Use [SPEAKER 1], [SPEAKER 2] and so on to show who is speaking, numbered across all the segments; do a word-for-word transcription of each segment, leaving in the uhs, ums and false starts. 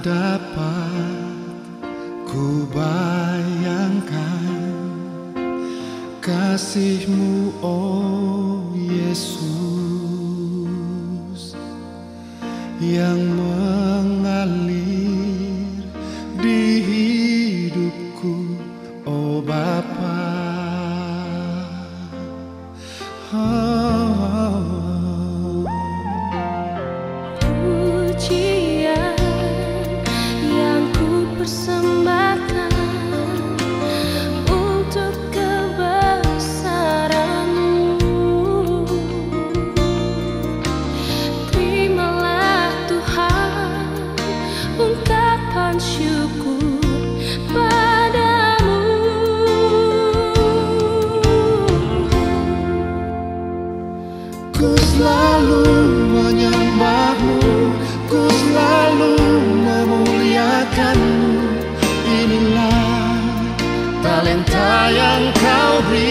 [SPEAKER 1] dapat ku bayangkan kasih-Mu, oh Yesus, yang mengalir di hidupku, oh Bapa. Oh.
[SPEAKER 2] Pujian yang ku persembahkan untuk kebesaran-Mu. Terimalah Tuhan ungkapan syukur padamu.
[SPEAKER 1] Ku selalu menyembah-Mu, ku selalu memuliakan-Mu. Inilah talenta yang Kau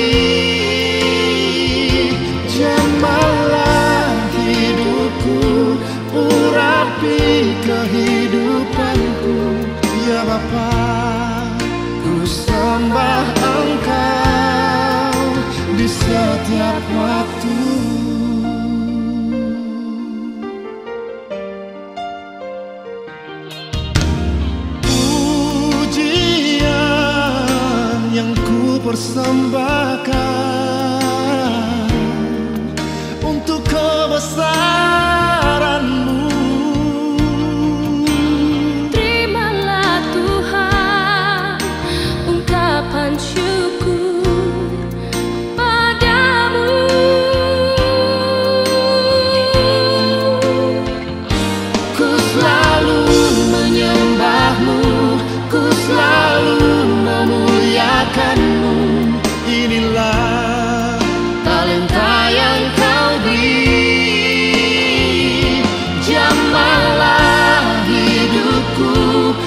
[SPEAKER 1] beri. Jamalah hidupku, urapi kehidupanku, ya Bapa. Ku sembah Engkau di setiap waktu. Persembahkan untuk kebesaran-Mu.
[SPEAKER 2] Terimalah Tuhan ungkapan syukur padamu.
[SPEAKER 1] Ku selalu menyembah-Mu, ku selalu memuliakan-Mu. Inilah talenta yang Kau beri. Jamalah hidupku,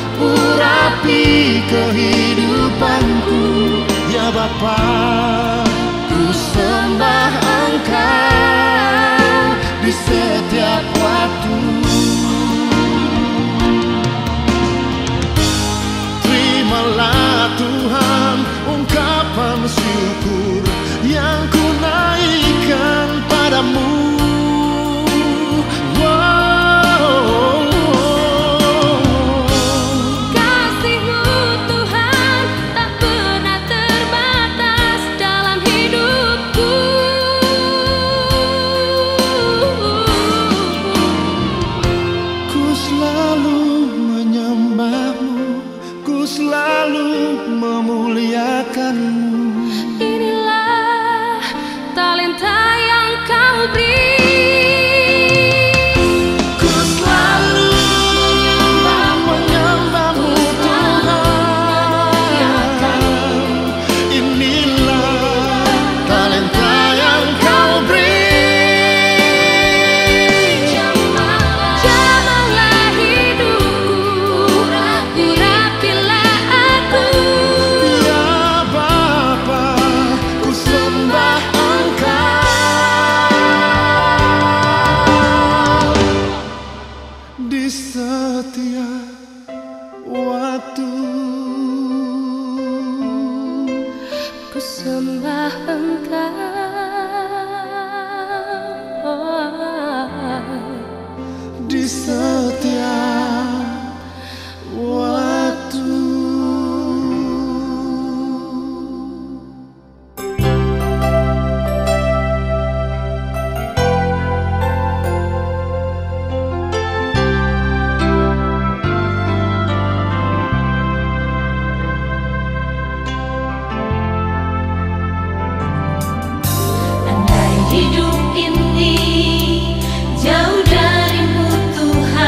[SPEAKER 1] urapi kehidupanku, ya Bapa. Ku sembah Engkau di setiap waktu. Terimalah Tuhan ungkapan syukur yang ku naikkan padamu. Wow.
[SPEAKER 2] Kasih-Mu Tuhan tak pernah terbatas dalam hidupku.
[SPEAKER 1] Ku selalu menyembah-Mu, ku selalu memuliakan-Mu.
[SPEAKER 2] Inilah talenta yang Kau beri.
[SPEAKER 1] Ku selalu menyembah-Mu Tuhan. Inilah talenta yang Kau beri.
[SPEAKER 2] Jamalah hidupku, urapilah aku.
[SPEAKER 1] Ya Bapa, ku sembah Engkau di setiap waktu.
[SPEAKER 2] Ku sembah Engkau
[SPEAKER 1] Di setiap waktu.
[SPEAKER 2] Andai hidup ini jauh dari-Mu Tuhan,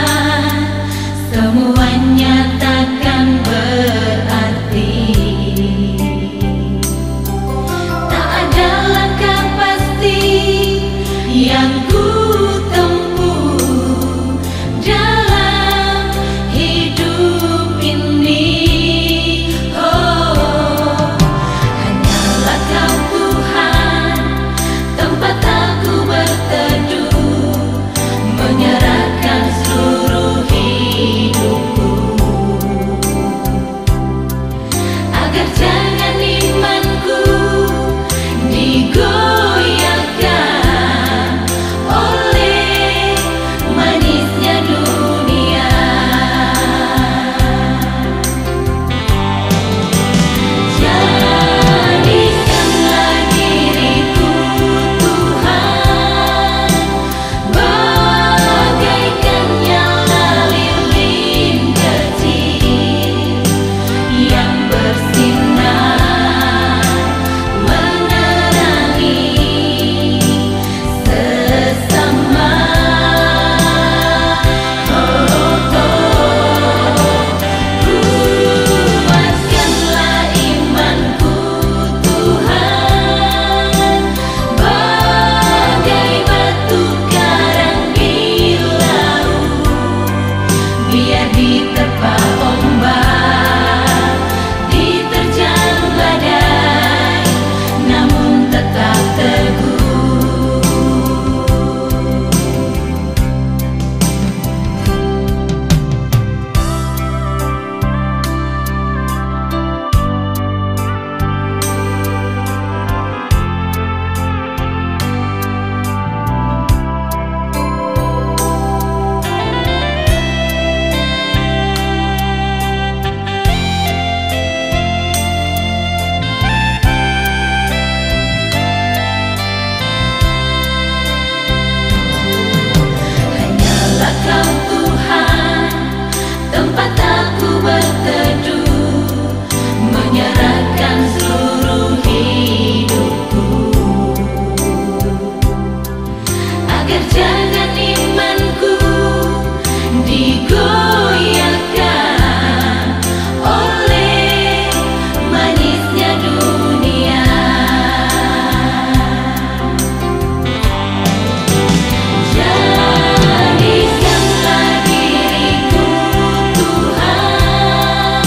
[SPEAKER 2] jangan imanku digoyahkan oleh manisnya dunia. Jadikanlah diriku Tuhan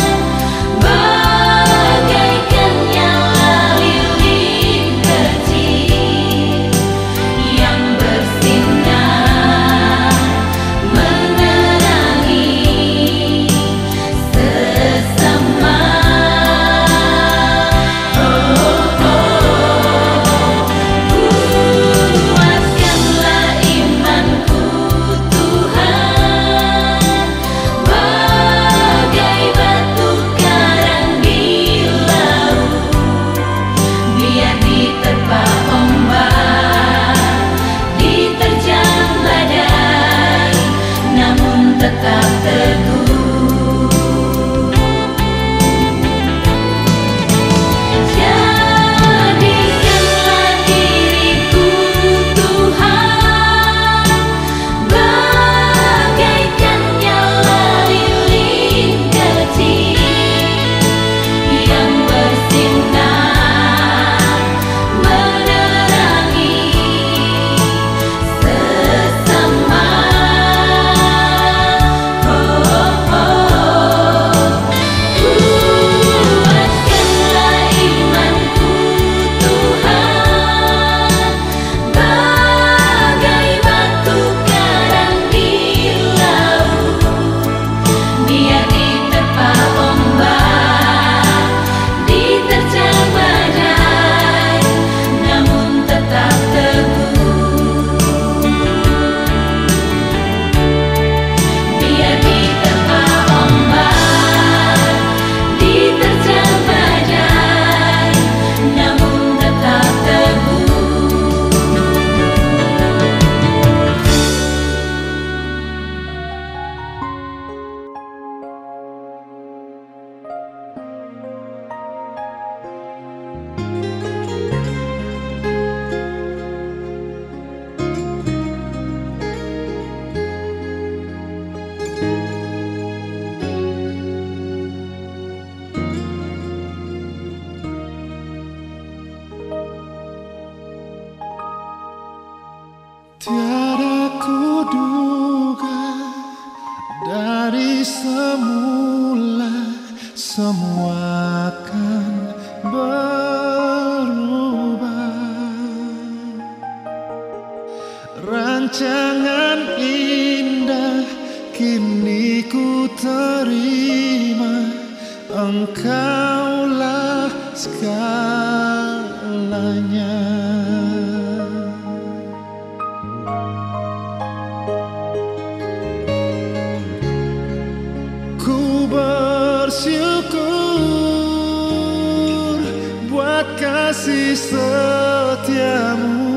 [SPEAKER 2] bagaikan nyala lilin kecil yang bersinar menerangi sesama. Kuatkanlah imanku Tuhan bagai batu karang di laut, biar diterpa ombak, diterjang badai, namun tetap teguh. Jadikanlah diriku Tuhan bagaikan nyala lilin kecil yang bersinar menerangi sesama. Kuatkanlah imanku Tuhan bagai batu karang di laut, biar diterpa ombak, diterjang badai, namun tetap teguh. Biar diterpa ombak, diterjang badai, namun tetap teguh.
[SPEAKER 1] Tiada kuduga dari semula semua akan berubah. Rancangan indah kini ku terima, Engkaulah segalanya. Ku bersyukur buat kasih setiamu.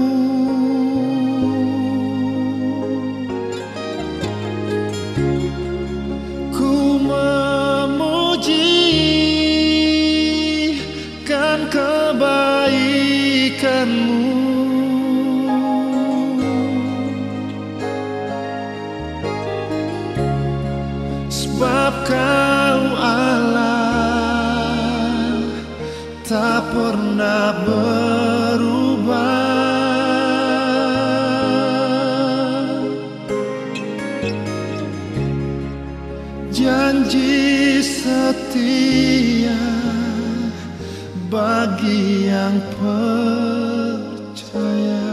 [SPEAKER 1] Ku memujikan kebaikanmu. Sebab Kau Allah tak pernah berubah. Janji setia bagi yang percaya.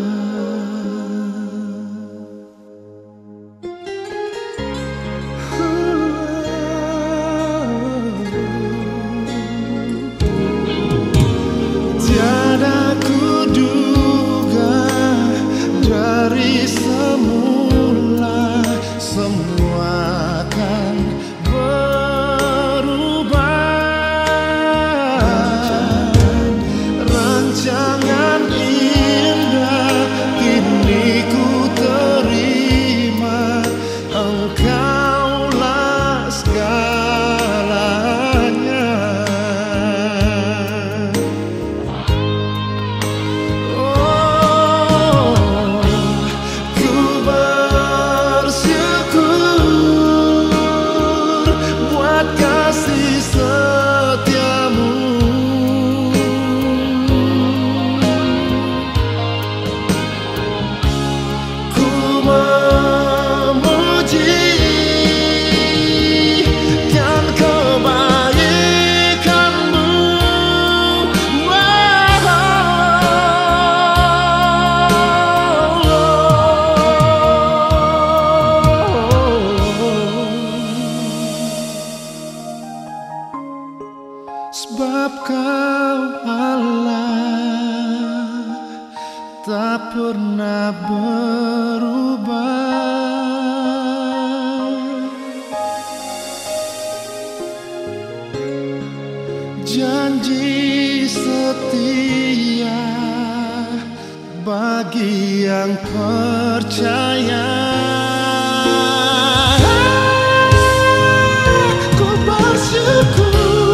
[SPEAKER 1] Tiada kuduga dari semula semua akan berubah. Rancangan percaya. Ku bersyukur,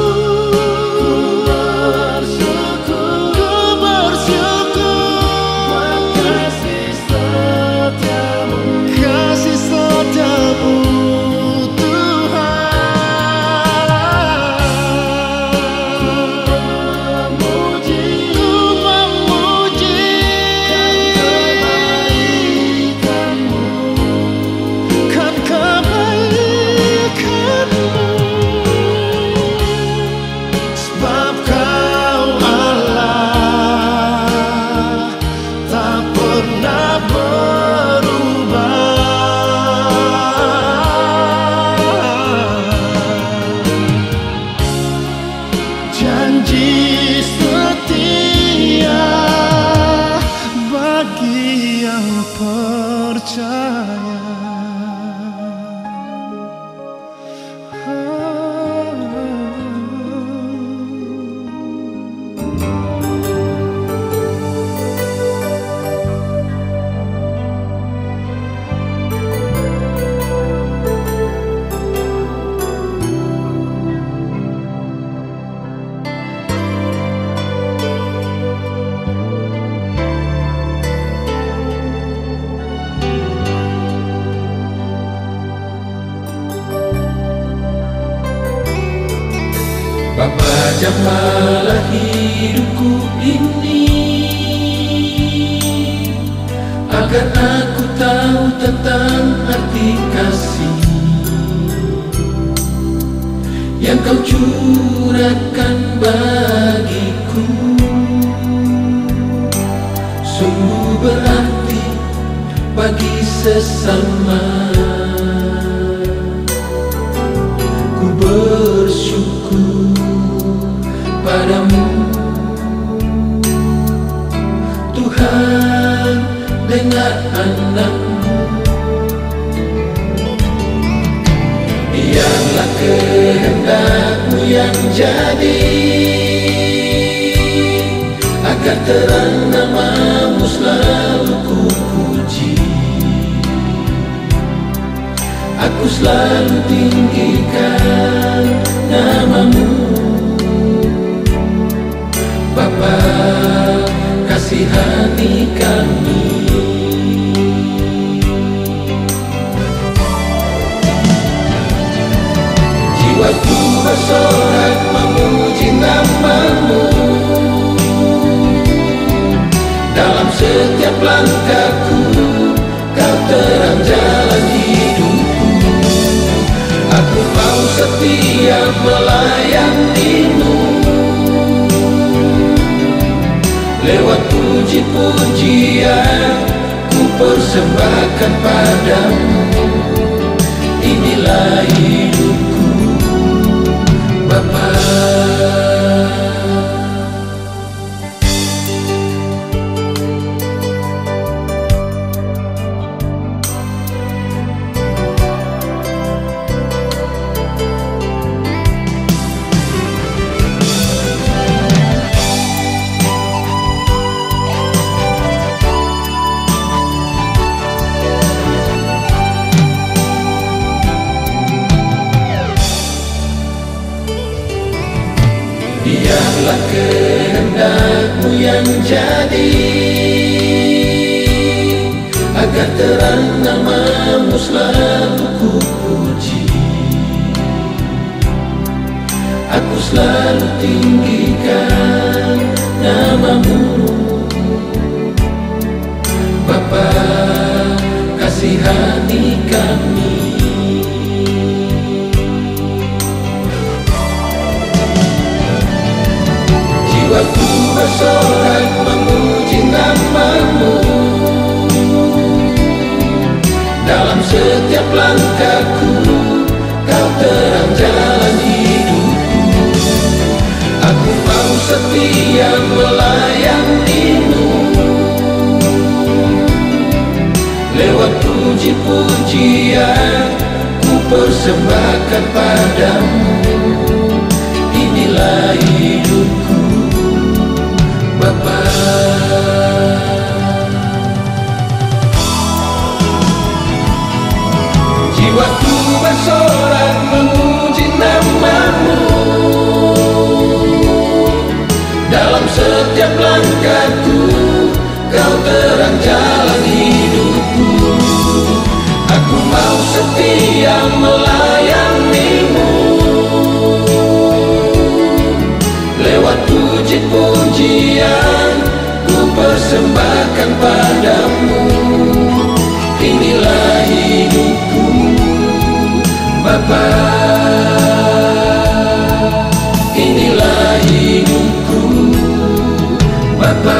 [SPEAKER 1] ku bersyukur kasih setiamu, kasih setiamu Tuhan. Memuji, ku memuji kebaikanmu, kan kebaikanmu, sebab Kau Allah tak pernah berubah. Janji setia bagi yang percaya.
[SPEAKER 3] Bapa jamalah hidupku ini, agar aku tahu tentang arti kasih yang Kau curahkan bagiku. Sungguh berarti bagi sesama. Ku bersyukur padamu Tuhan, dengar anak-Mu. Biarlah kehendak-Mu yang jadi, agar terang nama-Mu selalu ku puji. Aku selalu tinggikan nama-Mu, Bapa, kasihani kami. Jiwaku bersorak memuji nama-Mu, dalam setiap langkahku Kau terang jalan hidupku. Aku mau setia melayani-Mu, lewat puji-pujian ku persembahkan padamu. Inilah hidupku, Bapa. Biarlah kehendak-Mu yang jadi, agar terang nama-Mu selalu ku puji. Aku selalu tinggikan nama-Mu, Bapa, kasihani kami. Jiwaku bersorak memuji nama-Mu, dalam setiap langkahku Kau terang jalan hidupku. Aku mau setia melayani-Mu, lewat puji-pujian ku persembahkan padamu. Inilah hidupku, Bapa. sorak memuji namamu. Dalam setiap langkahku, kau terang jalan hidupku. Aku mau setia melayanimu. Lewat puji-pujian ku persembahkan padamu. Inilah hidupku Bapa, inilah hidupku Bapa.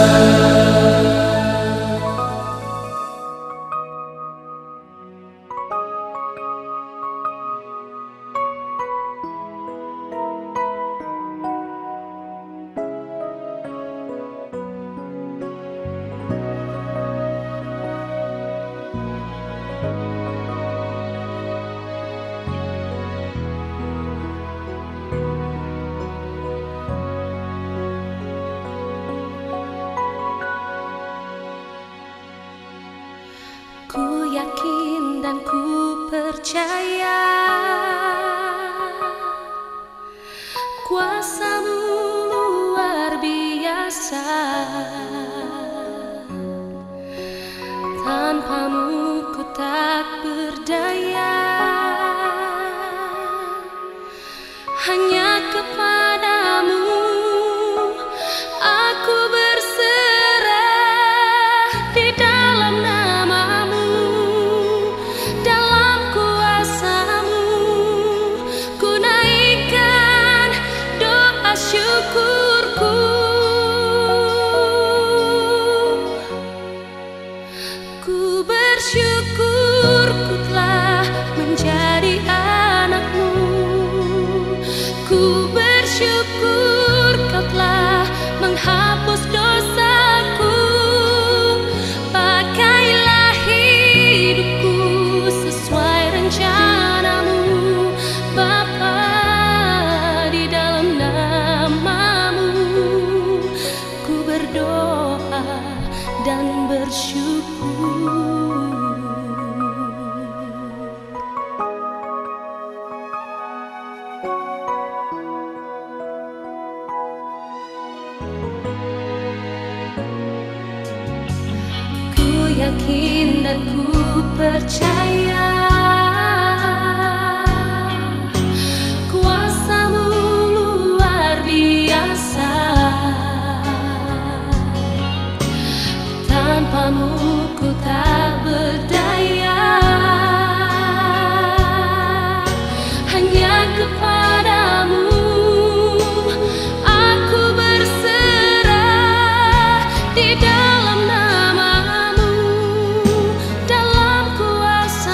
[SPEAKER 2] Ku yakin dan ku percaya kuasa-Mu luar biasa. Tanpa-Mu ku tak berdaya. Hanya kepada-Mu aku berserah. Di dalam nama-Mu, dalam kuasa-Mu, ku naikkan doa syukurku. Ku bersyukur ku telah menjadi anak-Mu. Ku bersyukur Kau telah menghapus dosaku. Pakailah hidupku sesuai rencana-Mu, Bapa. Di dalam nama-Mu ku berdoa dan bersyukur. Ku yakin dan ku percaya kuasa-Mu luar biasa. Tanpa-Mu ku tak berdaya. Hanya kepada-Mu aku berserah. Di dalam nama-Mu, dalam kuasa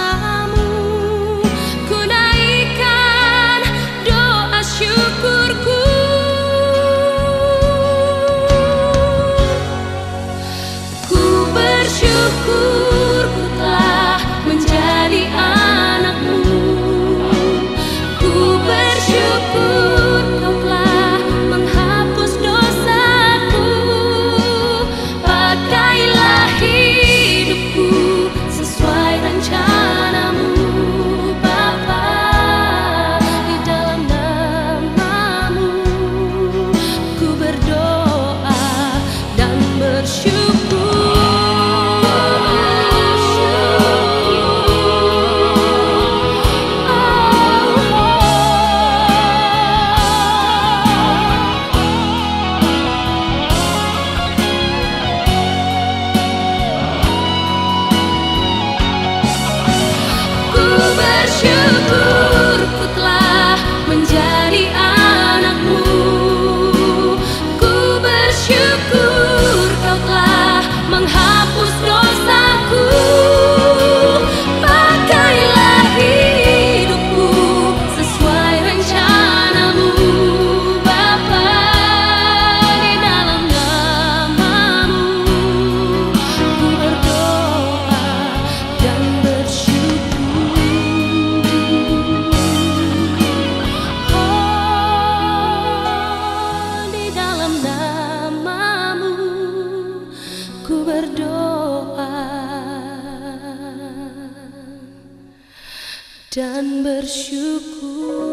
[SPEAKER 2] dan bersyukur.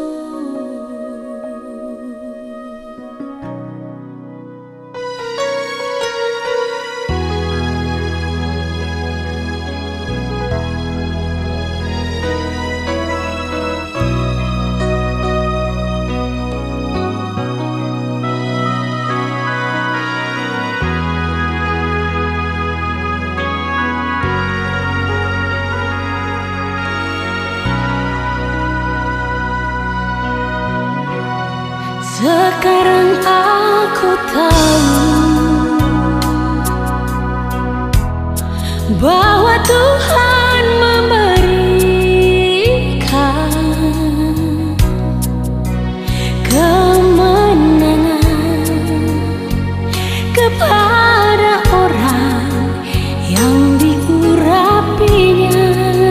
[SPEAKER 2] Sekarang aku tahu bahwa Tuhan memberikan kemenangan kepada orang yang diurapinya,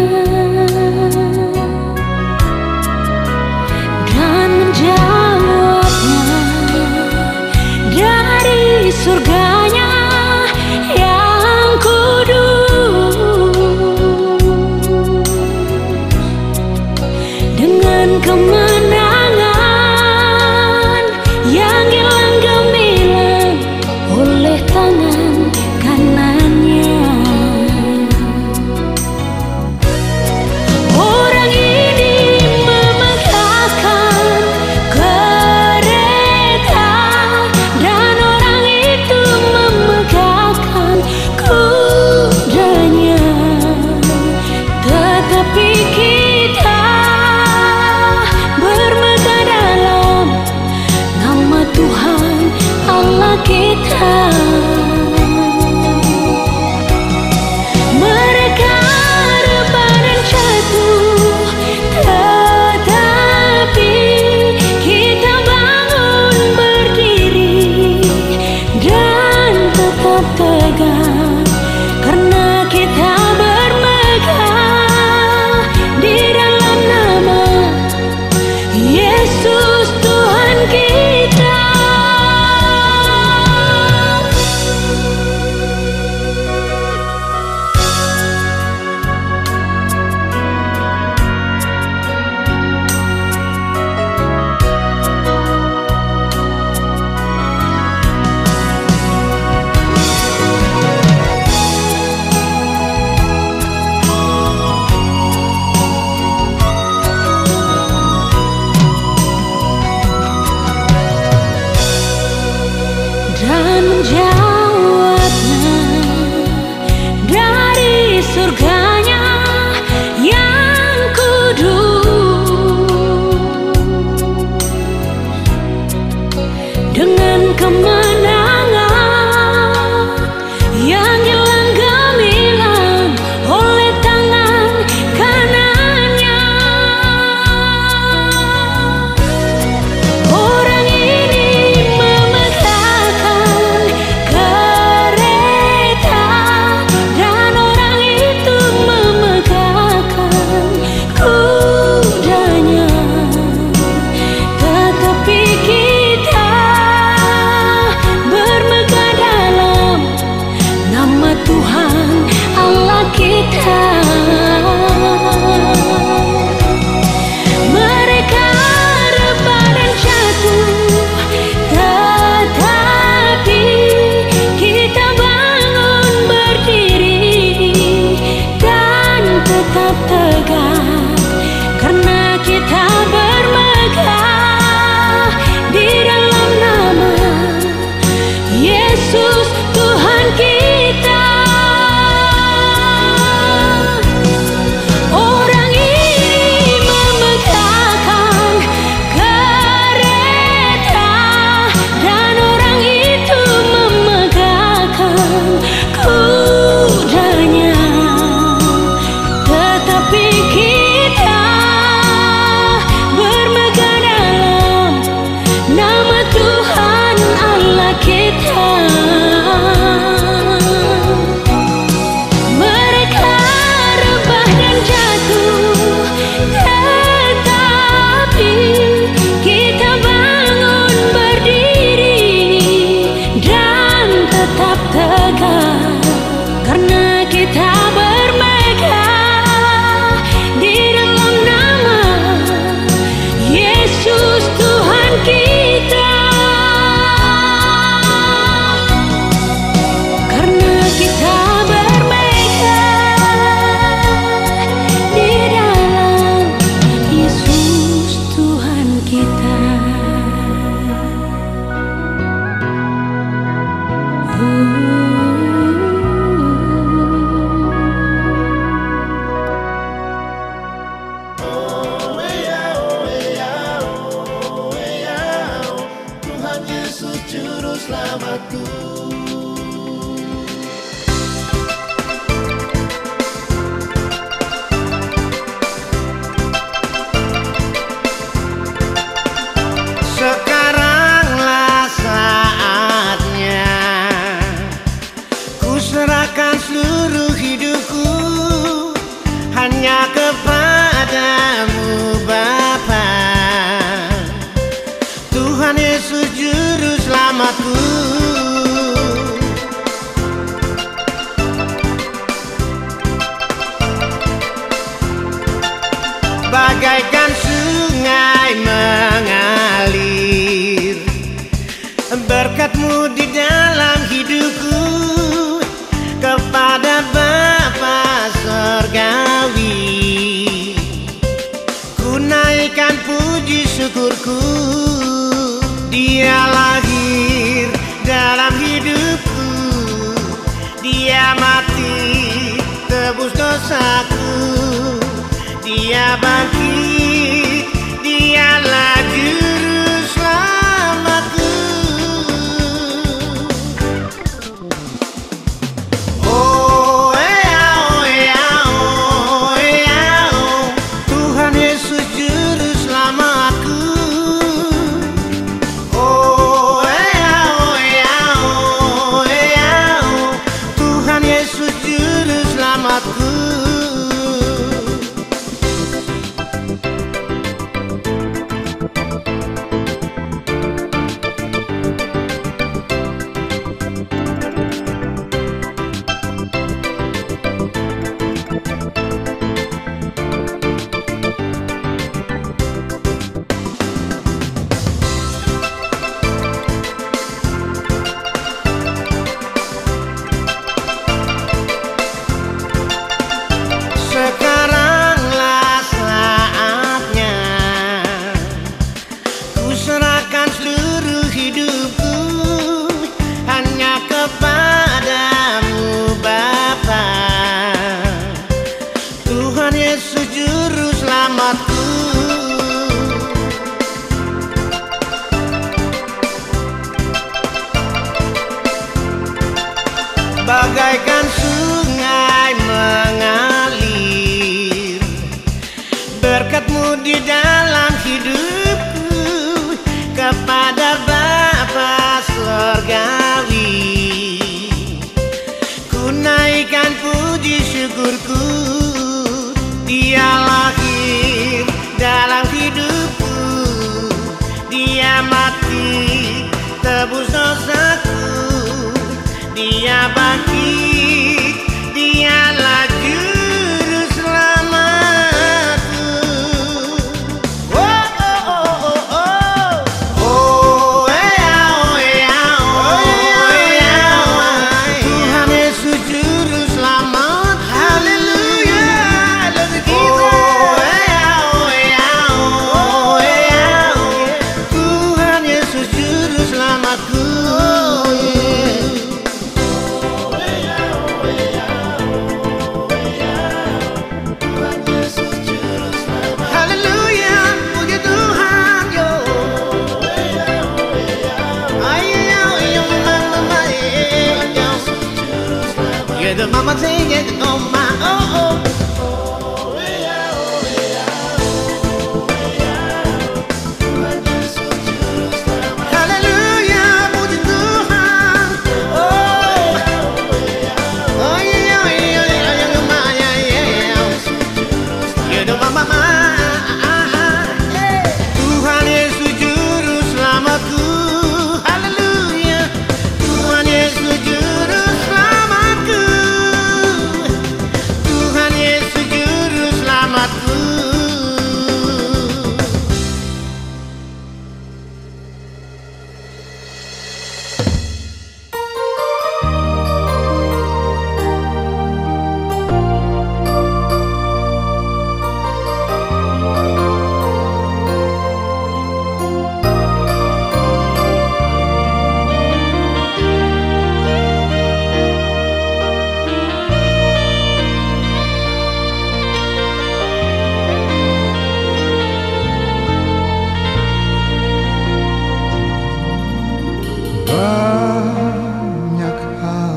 [SPEAKER 2] dan menjawabnya dari surganya yang kudus, dengan kemenangan yang hilang gemilang oleh tangan kanannya. Orang ini memegahkan kereta, dan orang itu memegahkan kudanya, tetapi kita bermegah dalam nama Tuhan Allah kita. Mereka rebah dan jatuh, tetapi kita bangun berdiri dan tetap tegak, karena kita bermegah di dalam nama Yesus Tuhan kita. Dan menjawabnya dari surganya yang kudus, dengan kemenangan yang hilang gemilang oleh tangan kanannya. Orang ini memegahkan kereta, dan orang itu memegahkan kudanya, tetapi kita bermegah dalam nama Tuhan Allah kita. Mereka rebah dan jatuh, tetapi kita bangun berdiri dan tetap tegak, karena kita bermegah di dalam nama Yesus Tuhan kita. Orang ini memegahkan kereta, dan orang itu memegahkan kudanya, tetapi kita
[SPEAKER 4] bagaikan sungai mengalir. Berkat-Mu di dalam hidupku, kepada Bapa Surgawi, ku naikkan puji syukurku. Dia lahir dalam hidupku, Dia mati tebus dosaku, Dia bangkit, Dialah juru selamatku. Oh ea, oh ea, oh ea, oh, Tuhan Yesus juru selamatku. Oh ea, oh ea, oh ea, oh, Tuhan Yesus juru selamatku. Sekaranglah saatnya ku serahkan seluruh hidupku hanya kepadamu Bapa, Tuhan Yesus juru selamatku. Bagaikan sungai mengalir, berkat-Mu di dalam hidupku, kepada Bapa Surgawi, ku naikkan puji syukurku. Dia lahir dalam hidupku, Dia mati tebus dosaku, Dia bangkit, Dialah juru selamatku. Oh oh oh oh oh, oh ea, oh ea, oh ea, oh, Tuhan Yesus juru selamat. Haleluya, oh ea, oh ea, oh ea, oh, Tuhan Yesus juru selamatku. The mama singing on my oh oh. Hallelujah, puji Tuhan. Oh, oh yeah, yeah, yeah, yeah, yeah. You the mama, Tuhan Yesus juru selamatku. Hallelujah, Tuhan Yesus juru selamatku. Tuhan Yesus juru selamatku.
[SPEAKER 1] Banyak hal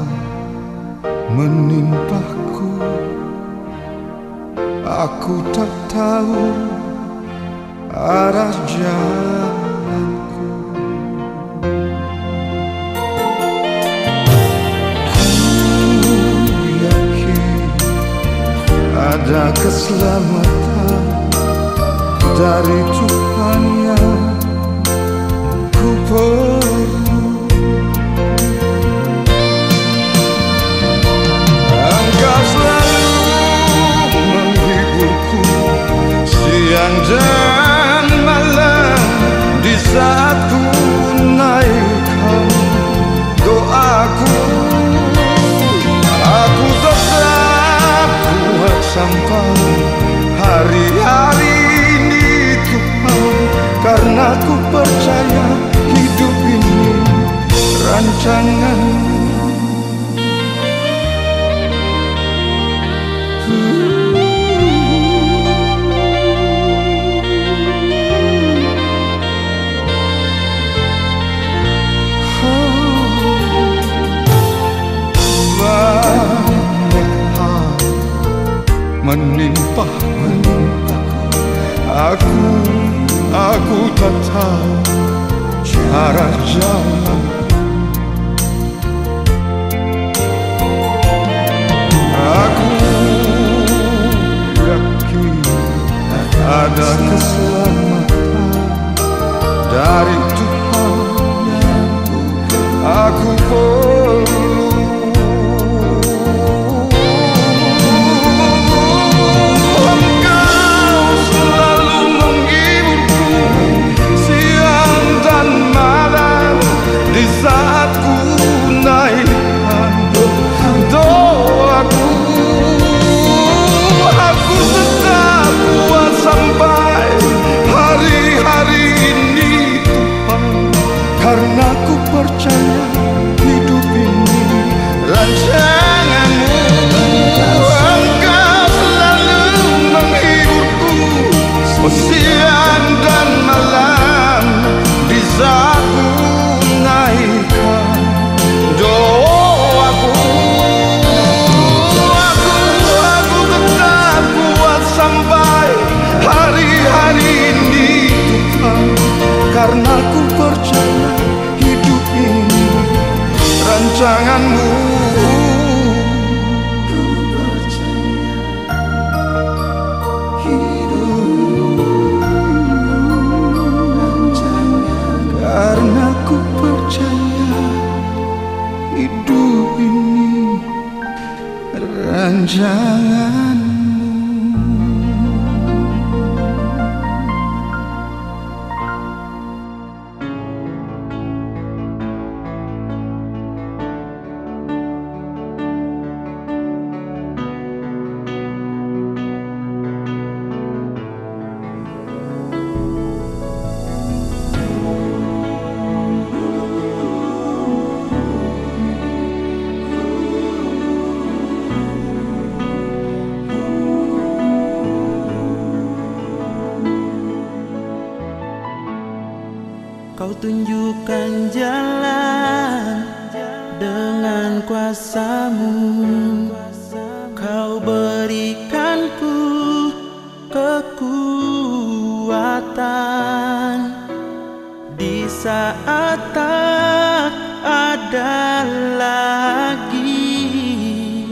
[SPEAKER 1] menimpaku, aku tak tahu arah jalanku. Ku yakin ada keselamatan dari Tuhan yang ku perlu. Engkau selalu menghiburku dan malam di saat ku naikkan doaku, aku tetap kuat sampai hari-hari ini Tuhan, karena ku percaya hidup ini rancangan. Menimpa aku, aku tak tahu cara jalan. Aku yakin ada keselamatan dari Tuhan yang aku perlu. Saat ku naikkan doaku, aku tetap kuat sampai hari-hari ini Tuhan, karena ku percaya hidup ini rancangan-Mu. Engkau selalu menghiburku siang dan malam di saat ku naikkan doaku, aku, aku tetap kuat sampai hari-hari ini Tuhan, karena ku percaya hidup ini rancangan-Mu. Ku percaya hidup rancangan, karena ku percaya hidup ini rancangan-Mu.
[SPEAKER 5] Kau tunjukkan jalan dengan kuasa-Mu, Kau berikanku kekuatan di saat tak ada lagi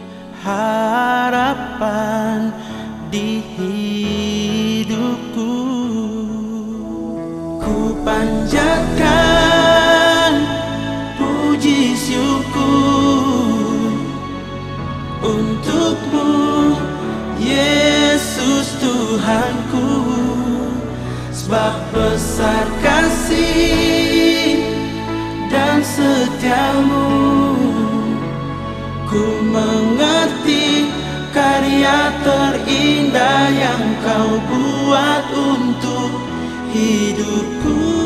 [SPEAKER 5] harapan di hidupku. Ku panjatkan puji syukur untuk-Mu, Yesus Tuhanku, sebab besar kasih dan setia-Mu. Ku mengerti karya terindah yang Kau buat untuk hidupku.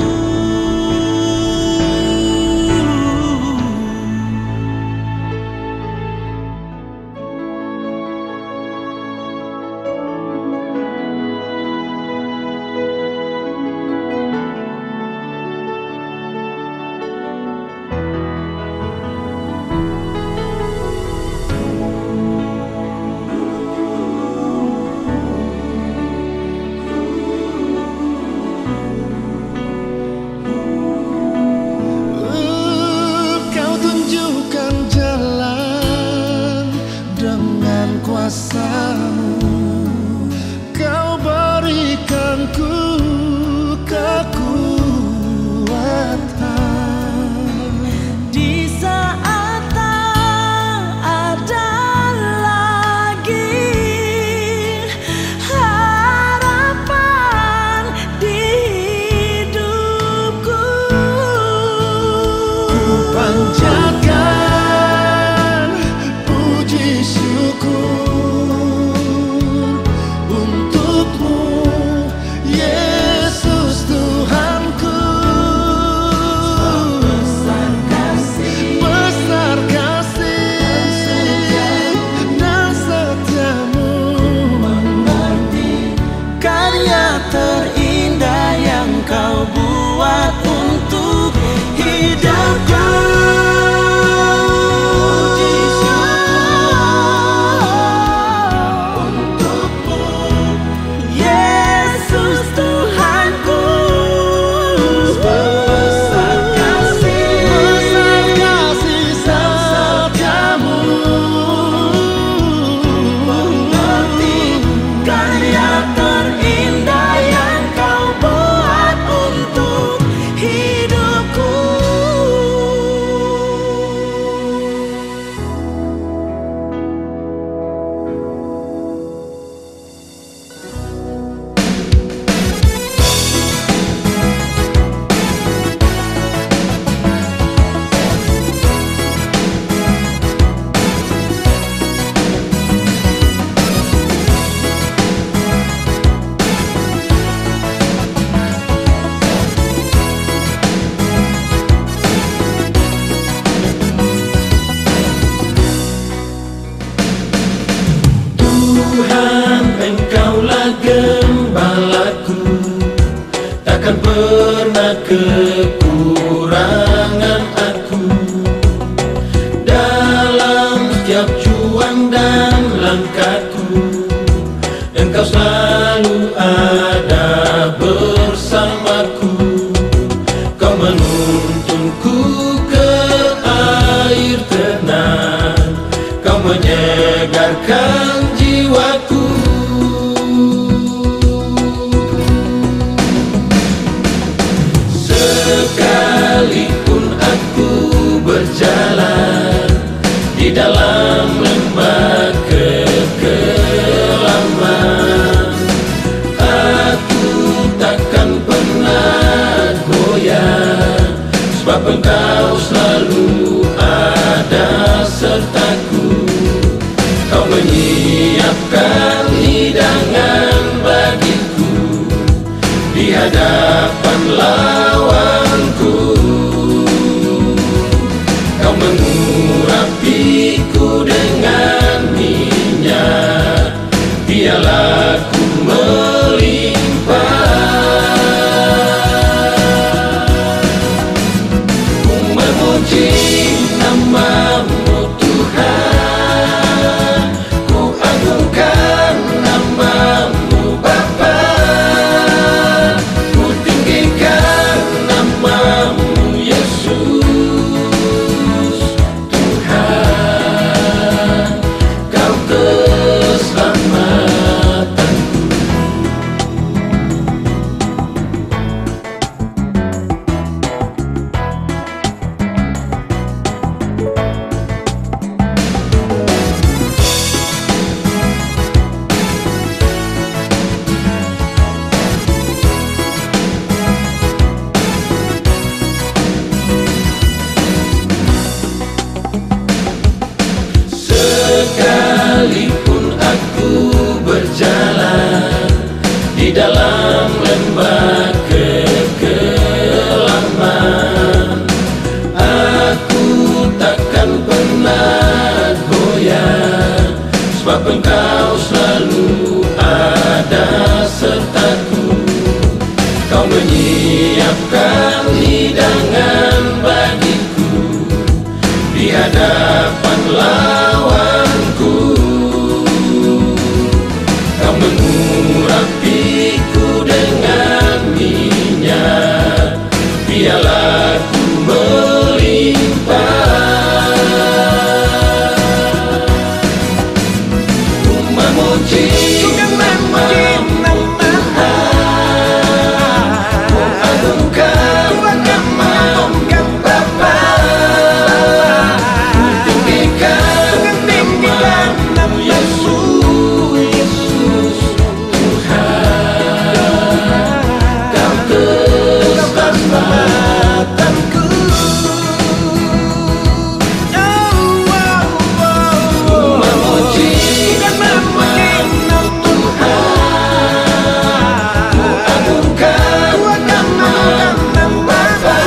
[SPEAKER 3] Engkau selalu ada bersamaku. Kau menuntunku ke air tenang, Kau menyegarkan jiwaku. Sekalipun aku berjalan di dalam lembah kekelaman, aku takkan pernah goyah, sebab Engkau selalu ada sertaku. Kau menyiapkan hidangan bagiku di hadapan lawanku. Kau mengurapiku dengan minyak, pialaku melimpah. Ku memuji nama-Mu Tuhan, ku agungkan nama-Mu Bapa, ku tinggikan nama-Mu Yesus. Tuhan, Kau keselamatanku. Sekalipun aku berjalan di dalam lembah kekelaman, aku takkan pernah goyah, sebab Engkau selalu ada sertaku. Kau menyiapkan hidangan bagiku di hadapan lawanku. Kau mengurapiku dengan minyak, pialaku melimpah. Ku memuji nama-Mu Tuhan, ku agungkan nama-Mu Bapa, ku tinggikan nama-Mu Yesus. Tuhan, Kau keselamatanku. Ku memuji nama-Mu Tuhan, ku agungkan nama-Mu Bapa,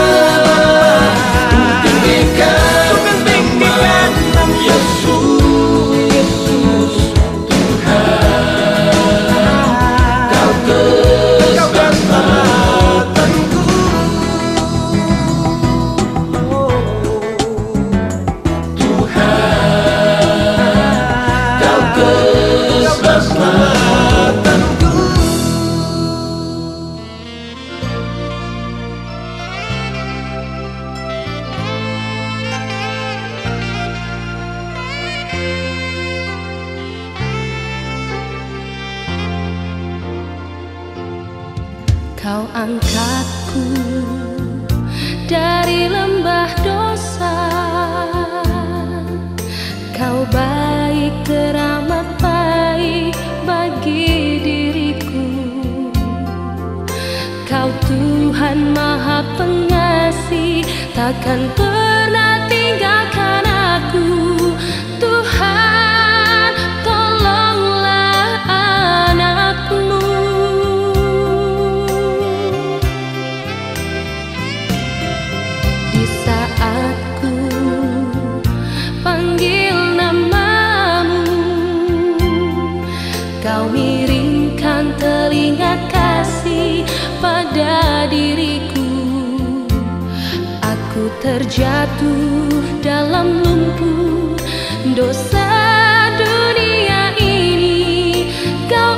[SPEAKER 3] ku tinggikan nama-Mu Yesus. Tuhan, Kau keselamatanku. Tuhan, Kau keselamatanku.
[SPEAKER 2] Kau angkatku dari lembah dosa. Kau baik, teramat baik bagi diriku. Kau Tuhan Maha Pengasih, takkan pernah tinggalkan aku. Tuhan, tolonglah anak-Mu. Di saat ku panggil nama-Mu, Kau miringkan telinga kasih pada diriku. Aku terjatuh dalam lumpur dosa dunia ini. Kau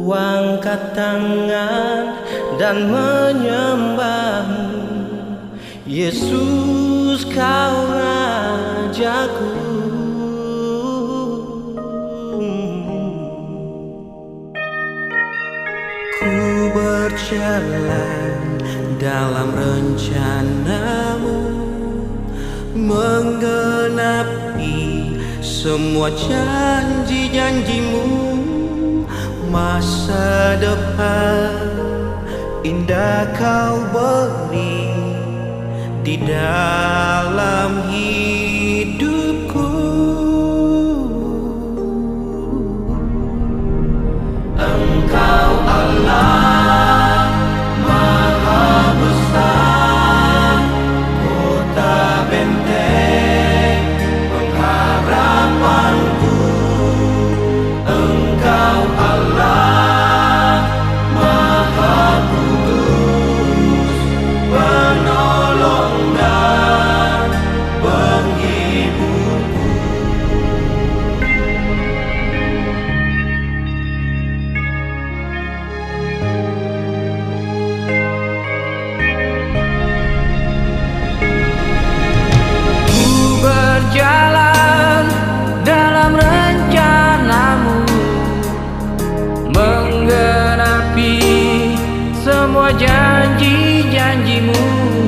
[SPEAKER 5] angkat tangan dan menyembahmu, Yesus, kau rajaku. Ku berjalan dalam rencanamu, menggenapi semua janji-janjimu. Masa depan indah kau beri di dalam hidupku. Engkau Allah Maha Besar, kota benteng pengharapanku. Engkau Allah Maha Kudus, penolong dan penghiburku. Ku berjalan dalam rencanamu, menggenapi semua janji-janjimu.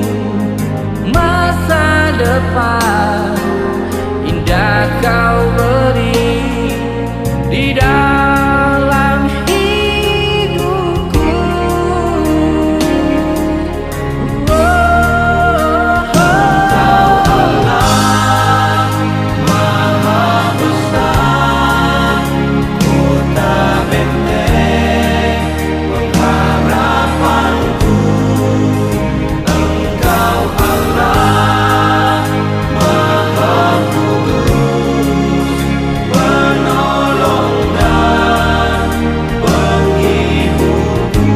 [SPEAKER 5] Masa depan indah kau beri di dalam hidupku. Engkau Allah Maha Besar, kota benteng pengharapanku. Engkau Allah Maha Kudus, penolong dan penghiburku.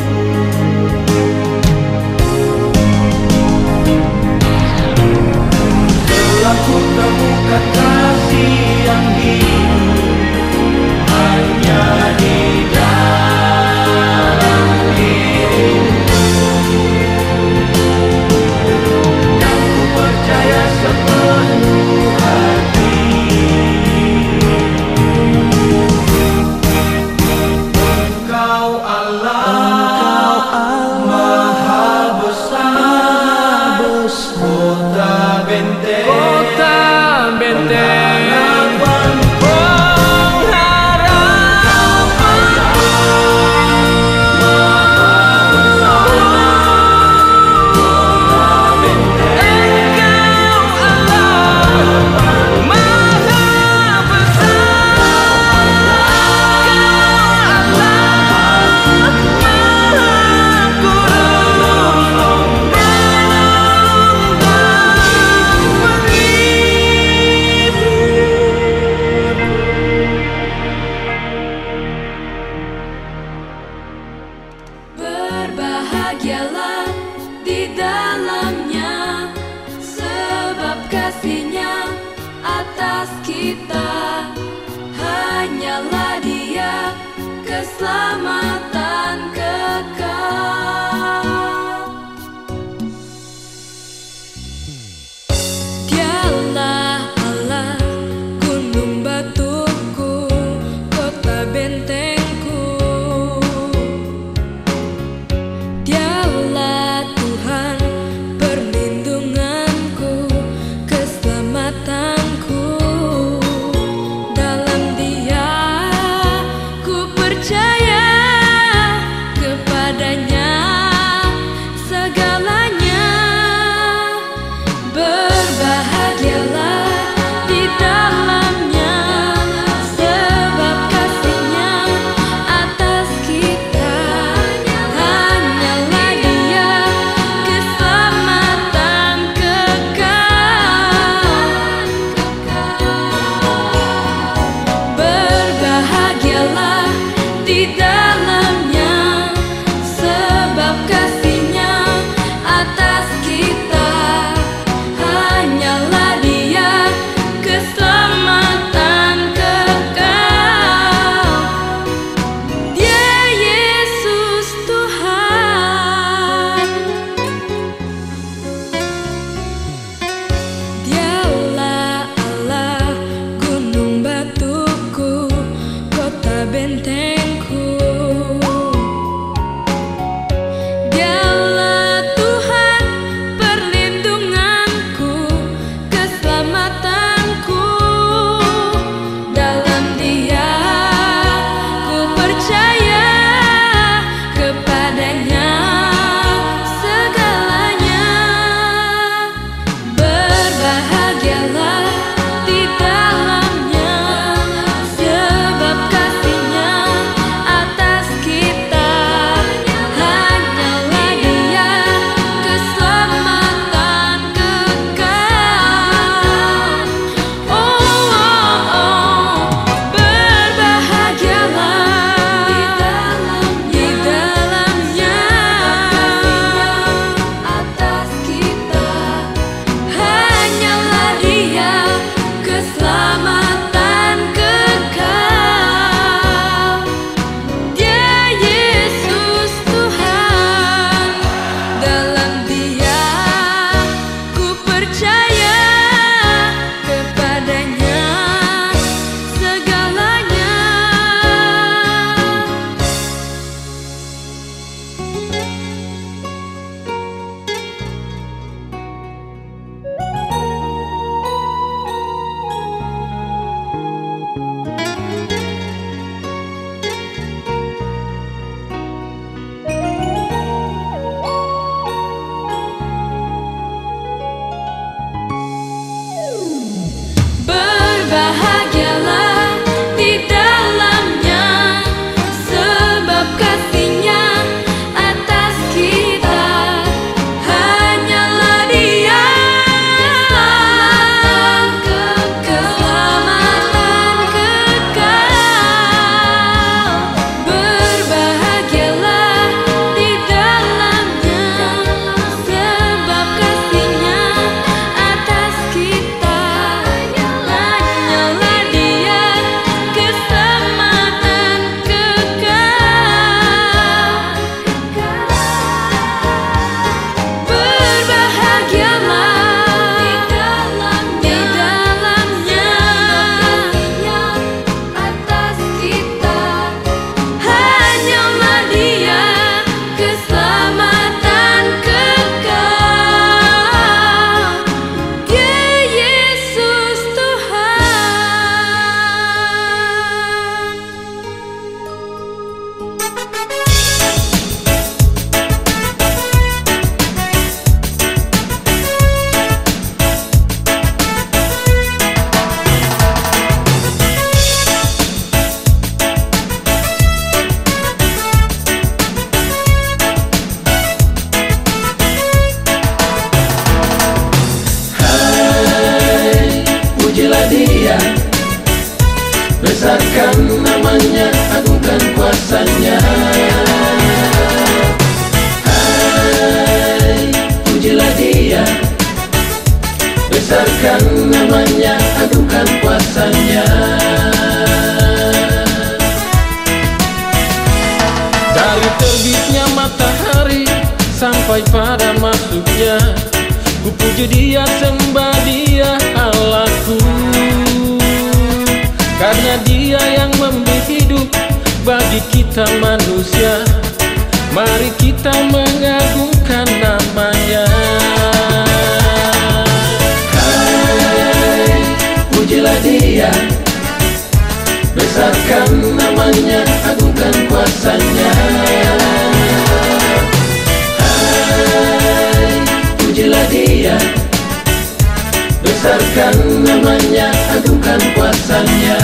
[SPEAKER 5] Telah ku temukan kasih yang hidup hanya di dalam dirimu, dan ku percaya sepenuh hati. Engkau Allah Maha Besar, kota benteng pengharapan.
[SPEAKER 2] Berbahagialah di dalamnya, sebab kasih-Nya atas kita. Hanyalah Dia keselamatan kekal. Dialah Allah, gunung batuku, kota bentengku. Dialah Tuhan perlindunganku, keselamatanku. Dalam Dia ku percaya, kepadanya segalanya. Berbahagialah di dalamnya, sebab kasih-Nya atas kita. Hanyalah Dia keselamatan kekal. Berbahagialah di dalamnya, sebab kasih-Nya atas kita. Hanyalah Dia keselamatan kekal. Dia
[SPEAKER 6] Dari terbitnya matahari sampai pada masuknya, ku puji Dia, sembah Dia Allahku. Karena Dia yang memberi hidup bagi kita manusia, mari kita mengagungkan namanya.
[SPEAKER 3] Hai, pujilah Dia, besarkan namanya, agungkan kuasanya. Hai, pujilah Dia, besarkan namanya, agungkan kuasanya.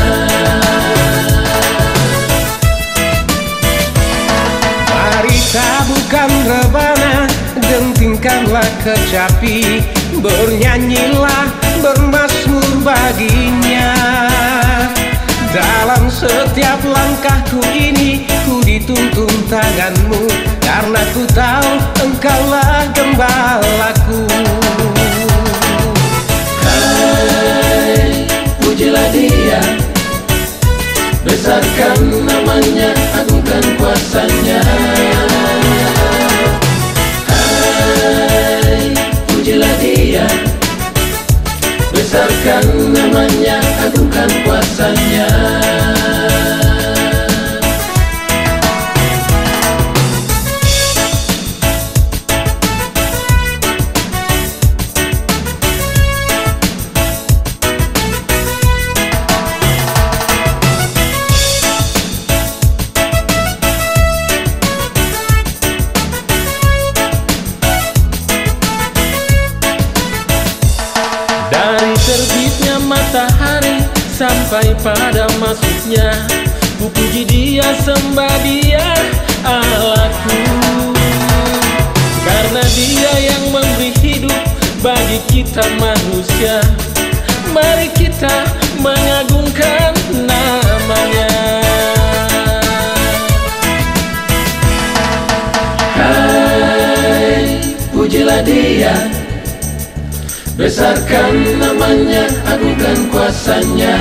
[SPEAKER 5] Mari tabuhkan rebana, dentingkanlah kecapi, bernyanyilah, bermazmur baginya. Dalam setiap langkahku ini, ku dituntun tanganmu, karena ku tahu engkaulah gembalaku.
[SPEAKER 3] Hai, pujilah Dia, besarkan namanya, agungkan kuasanya. Hai, pujilah Dia, besarkan namanya, agungkan kuasanya.
[SPEAKER 6] Dari terbitnya matahari sampai pada masuknya, ku puji Dia, sembah Dia Allahku. Karena Dia yang memberi hidup bagi kita manusia, mari kita mengagungkan namanya.
[SPEAKER 3] Hai, pujilah Dia, besarkan namanya, agungkan kuasanya.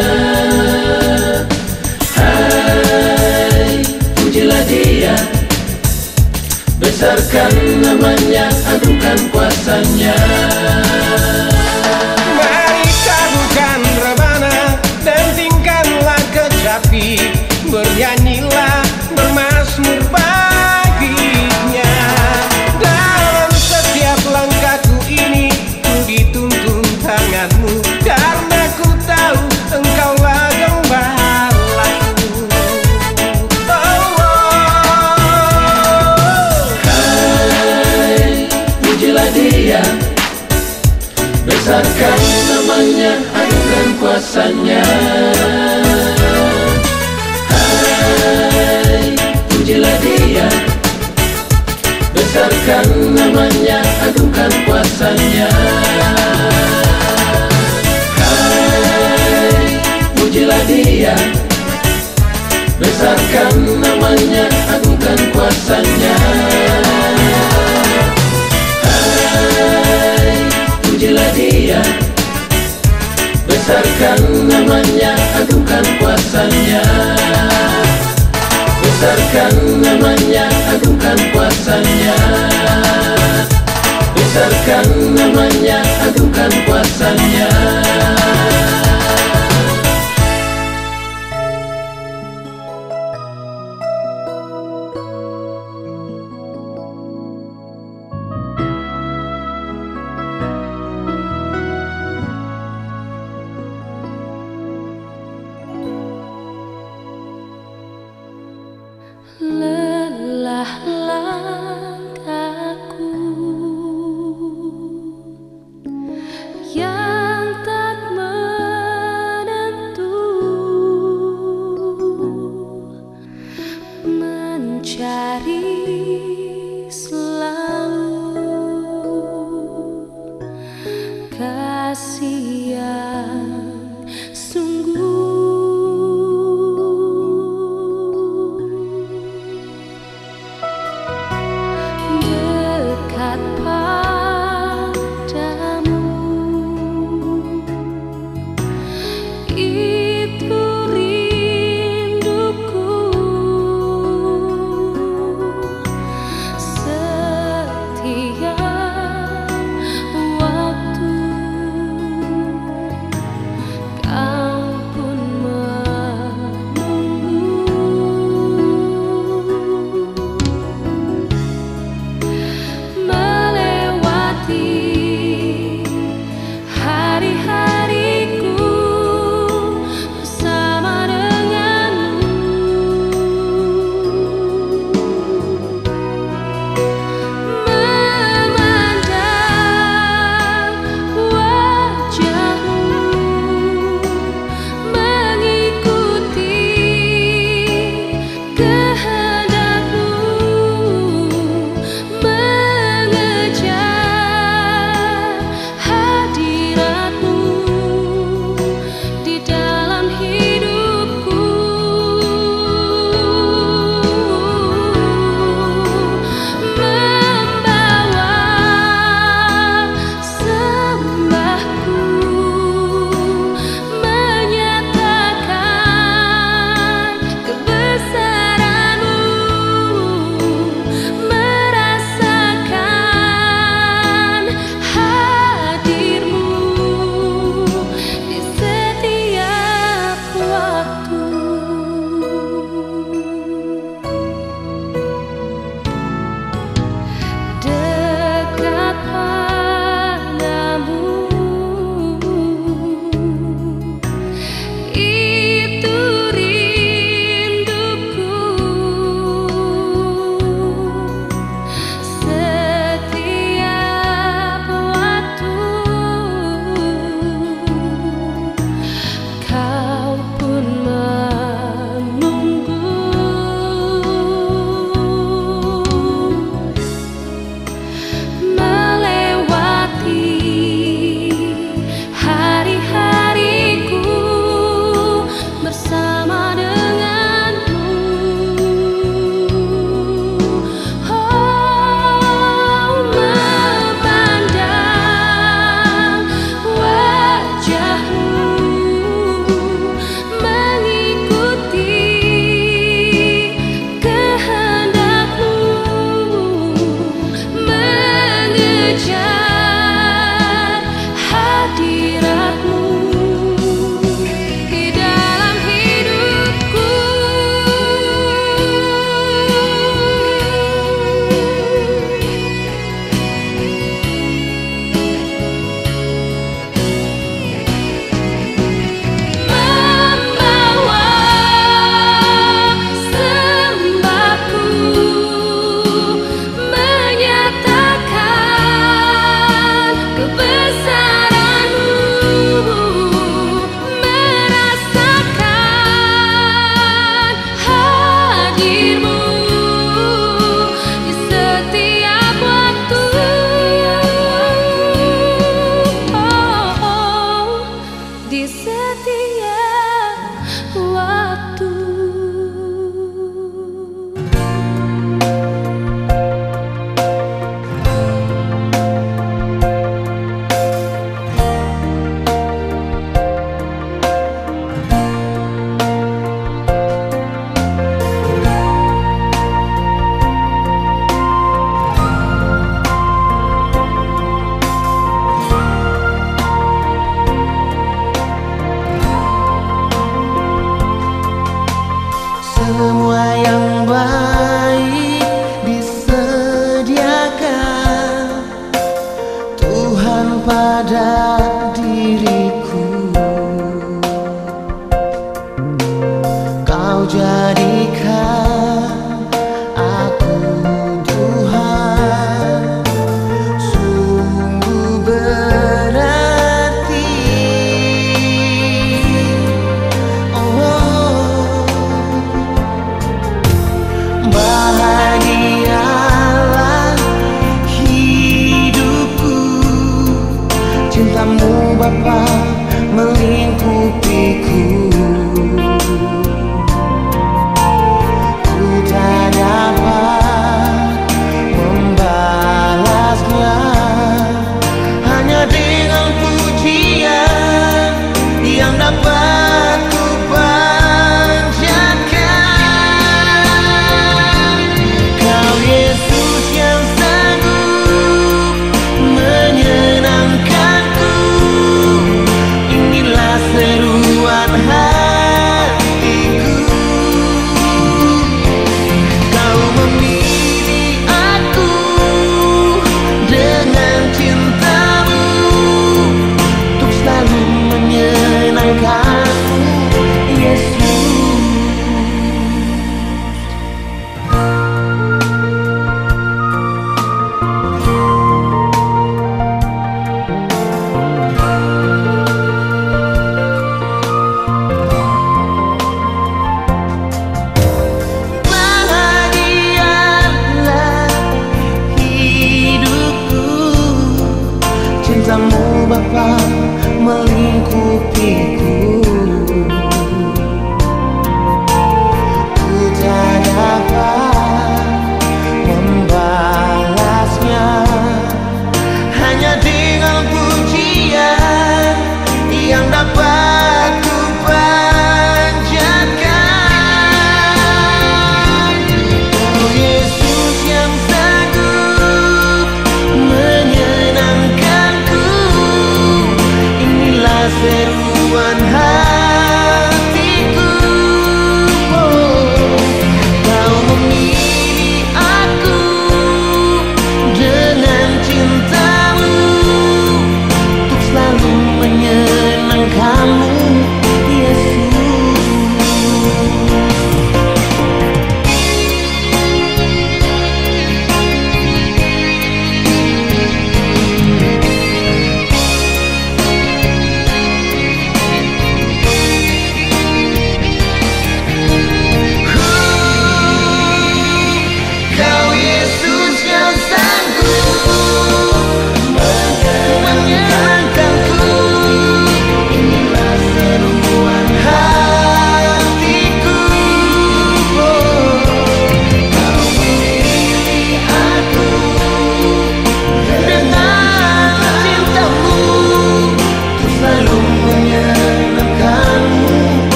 [SPEAKER 3] Hai, pujilah Dia, besarkan namanya, agungkan kuasanya.
[SPEAKER 5] Mari tabuhkan rebana, dentingkanlah kecapi, bernyanyilah, bermazmur baginya. Dalam setiap langkahku ini, ku dituntun tanganmu, karena ku tahu engkaulah gembalaku. Oh, oh.
[SPEAKER 3] Hai, pujilah Dia, besarkan namanya, agungkan kuasanya. Hai, pujilah Dia, besarkan namanya, agungkan kuasanya. Hai, pujilah Dia, besarkan namanya, agungkan kuasanya. Hai, pujilah Dia, besarkan namanya, agungkan kuasanya. Besarkan namanya, agungkan kuasanya. Besarkan namanya, agungkan kuasanya.
[SPEAKER 2] Lelah langkahku yang tak menentu, mencari selalu kasih yang sungguh. Dekat padamu, itu rinduku.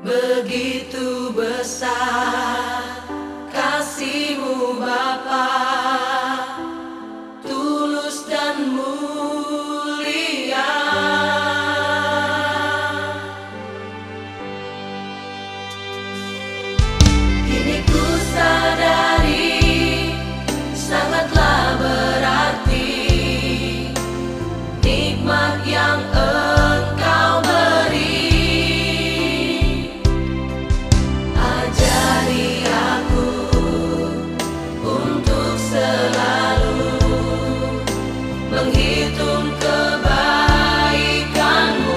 [SPEAKER 2] Begitu besar kasih-Mu Bapa, tulus dan mulia. Kini ku sadari sangatlah berarti nikmat yang Engkau beri. Ajari aku untuk selalu menghitung kebaikan-Mu.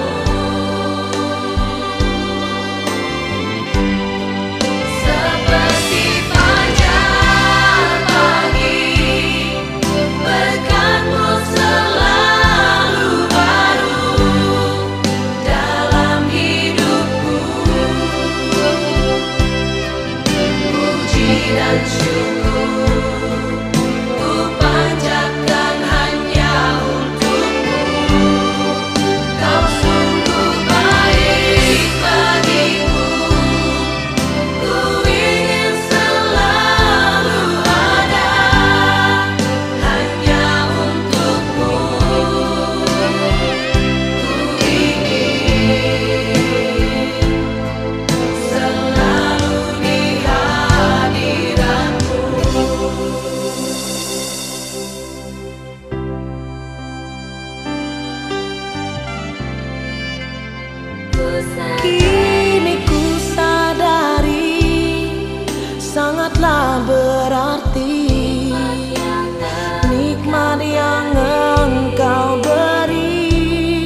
[SPEAKER 2] Seperti fajar pagi, berkat-Mu selalu baru dalam hidupku. Puji dan syukur ku panjatkan hanya untuk-Mu. Kau sungguh baik bagiku, ku ingin selalu ada hanya untuk-Mu. Ku ingin selalu di hadirat-Mu. Kini ku sadari sangatlah berarti nikmat yang Engkau beri.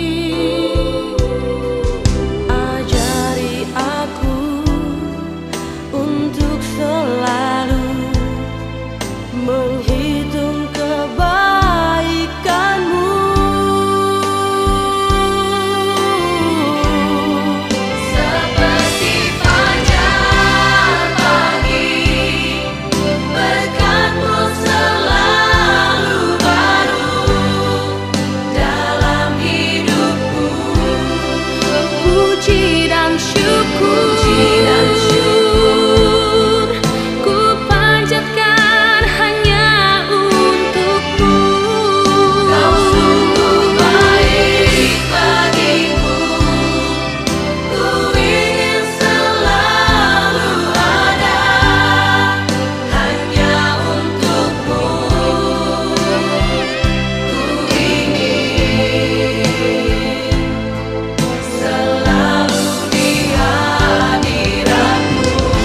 [SPEAKER 2] Ajari aku untuk selalu menghitung kebaikan-Mu. Seperti fajar pagi, berkat-Mu selalu baru dalam hidupku. Puji dan syukur ku panjatkan hanya untuk-Mu. Kau sungguh baik bagiku, ku ingin selalu ada hanya untuk-Mu. Ku ingin selalu di hadirat-Mu.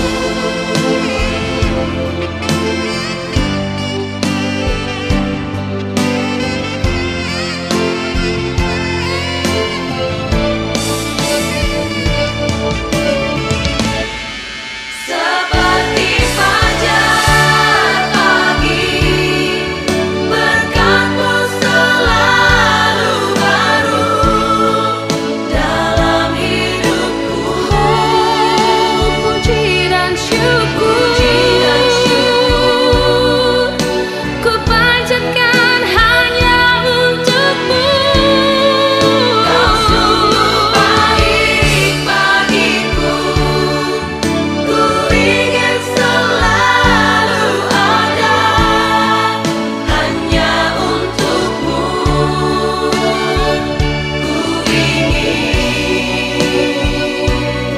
[SPEAKER 2] Seperti fajar pagi, berkat-Mu selalu baru dalam hidupku. Puji dan syukur ku panjatkan hanya untuk-Mu. Kau sungguh baik bagiku, ku ingin selalu ada hanya untuk-Mu. Ku ingin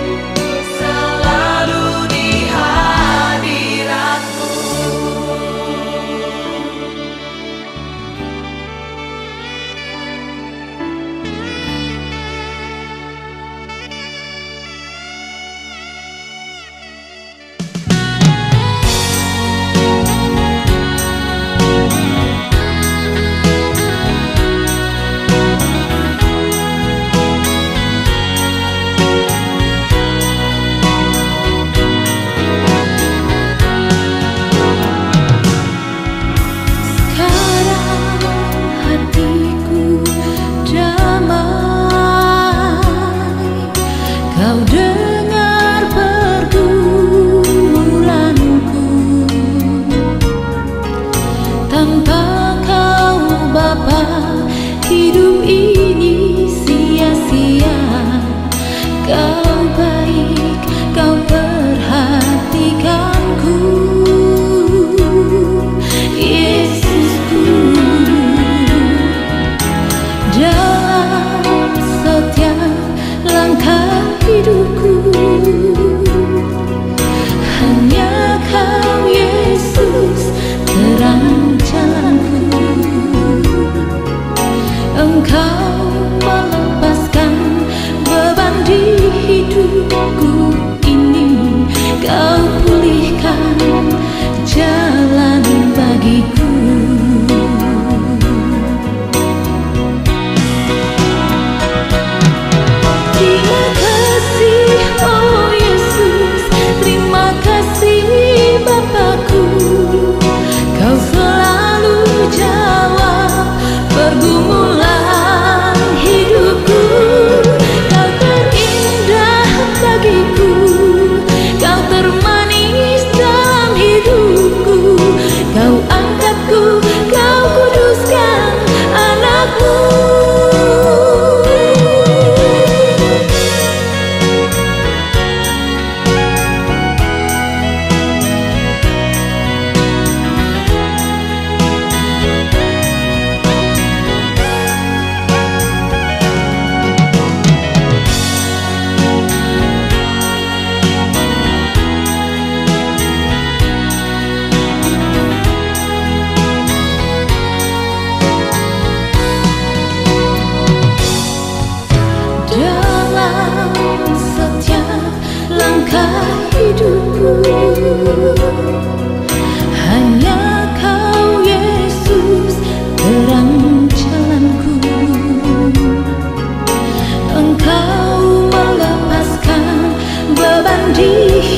[SPEAKER 2] selalu di hadirat-Mu. Sekarang hatiku damai, Kau dengar pergumulanku. Tanpa Kau Bapa, hidup ini sia-sia. Kau baik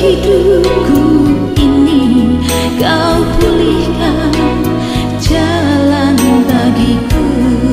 [SPEAKER 2] hidupku ini, kau pulihkan jalan bagiku.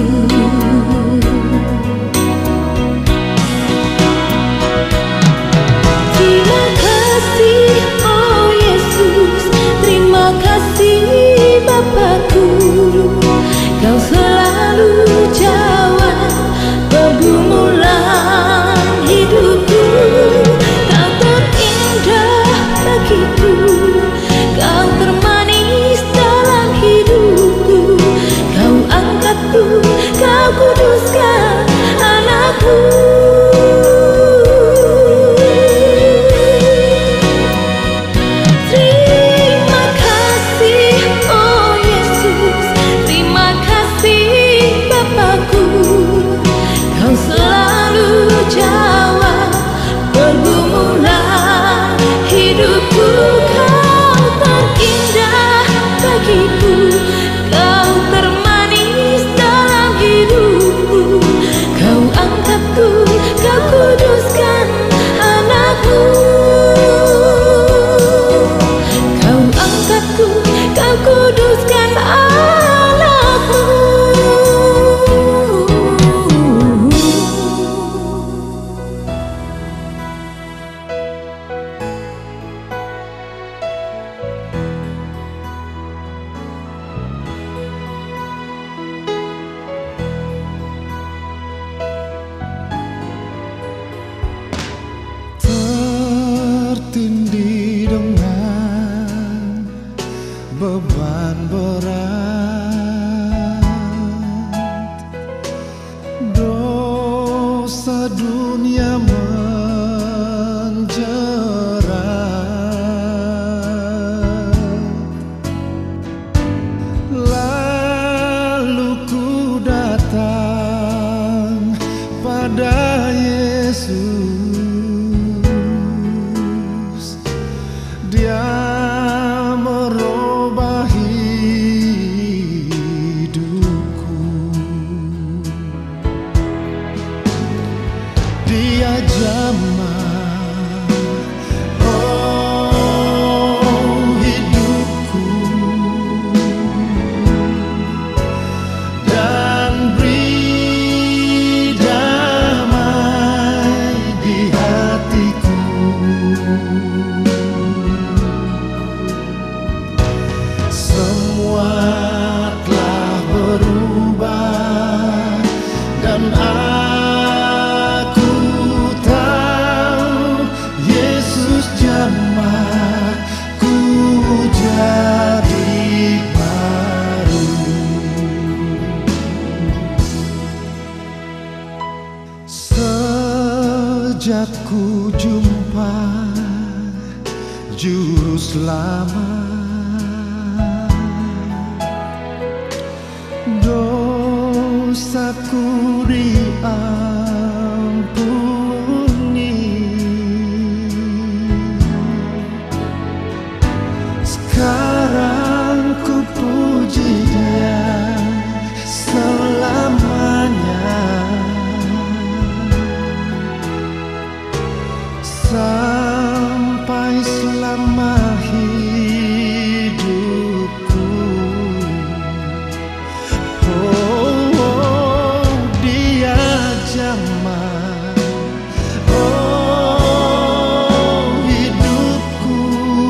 [SPEAKER 2] Terima kasih oh Yesus, terima kasih Bapakku, kau selalu jawab pergumulan hidupku. Kau terindah bagiku, kau termanis dalam hidupku, kau angkatku, kau kuduskan anakku. Terima kasih oh Yesus, terima kasih Bapakku, kau selalu jawab pergumulan hidupku. Kau terindah bagiku, kau termanis dalam hidupku, kau angkatku, kau kuduskan anakku. Kau angkatku, kau kuduskan anakku.
[SPEAKER 1] Tertindih dengan beban berat, dosa dunia menjerat. Lalu ku datang pada Yesus, Dia merubah hidupku. Dia jamah oh hidupku dan beri damai di hatiku. Semua telah berubah dan aku tahu Yesus jamah ku jadi baru. Sejak ku jumpa Juru Selamat, dosaku diampuni. Sekarang ku puji Dia selamanya, sampai selama hidupku. Oh, oh, Dia jamah oh hidupku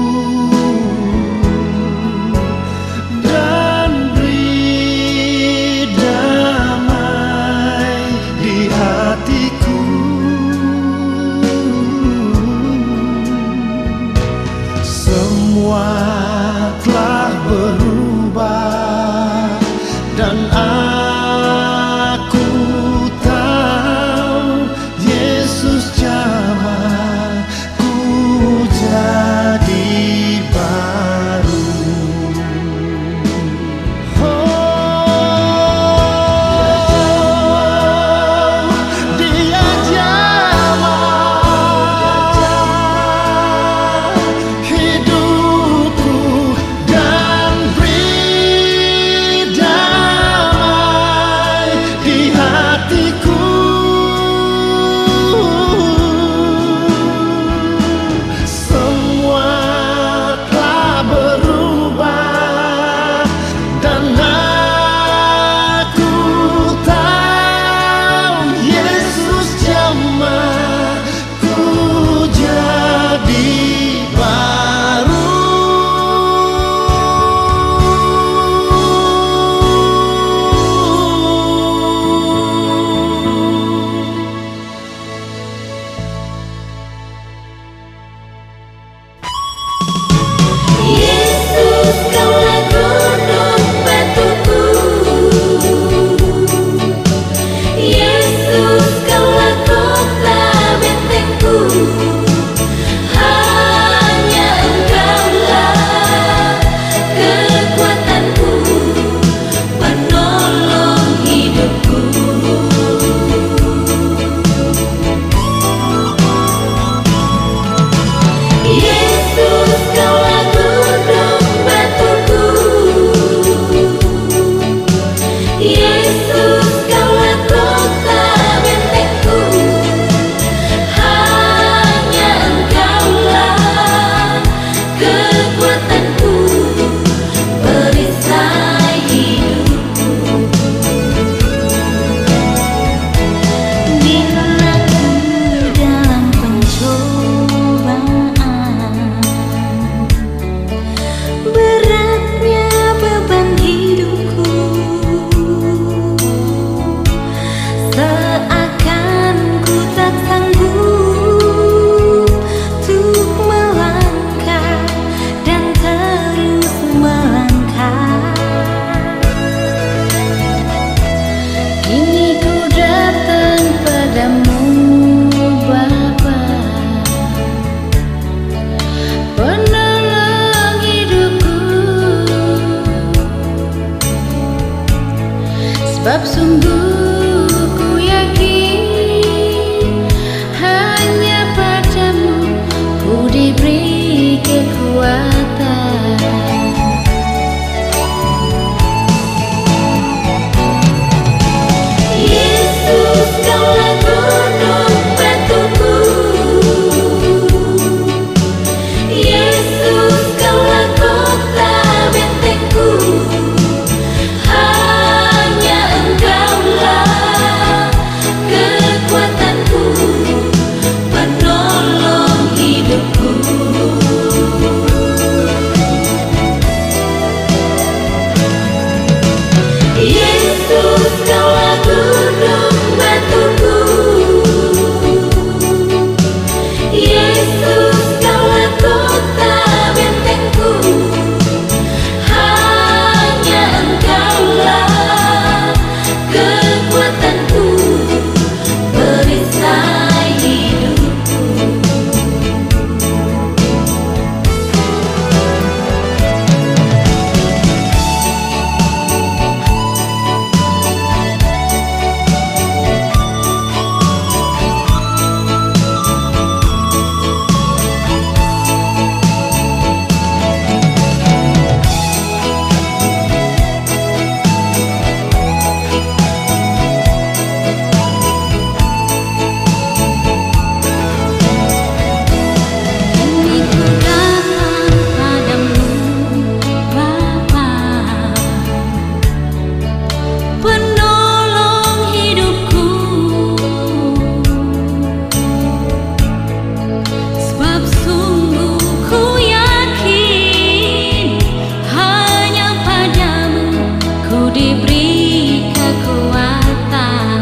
[SPEAKER 1] dan beri damai di hatiku. Semua telah berubah dan aku tahu Yesus jamah ku jadi baru. Oh, Dia jamah hidupku
[SPEAKER 2] sebab sungguh ku yakin hanya padamu ku diberi kekuatan. Yesus, Kaulah gunung batuku. Yesus, Kaulah kota bentengku. Hanya Engkaulah kekuatanku, penolong hidupku. Yesus, Kaulah gunung batuku. Yesus, Kaulah kota bentengku. Hanya Engkaulah kekuatanku, perisai hidupku. Kini ku datang padamu, Bapa, penolong hidupku. Sebab sungguh ku yakin hanya padamu ku diberi kekuatan.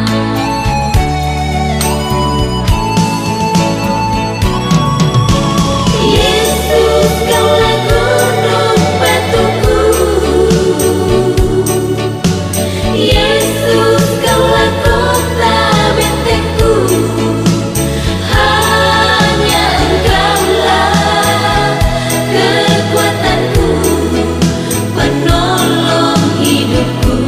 [SPEAKER 2] Yesus, Kaulah gunung batuku. Yesus, Kaulah kota bentengku. Hanya Engkaulah kekuatanku, penolong hidupku.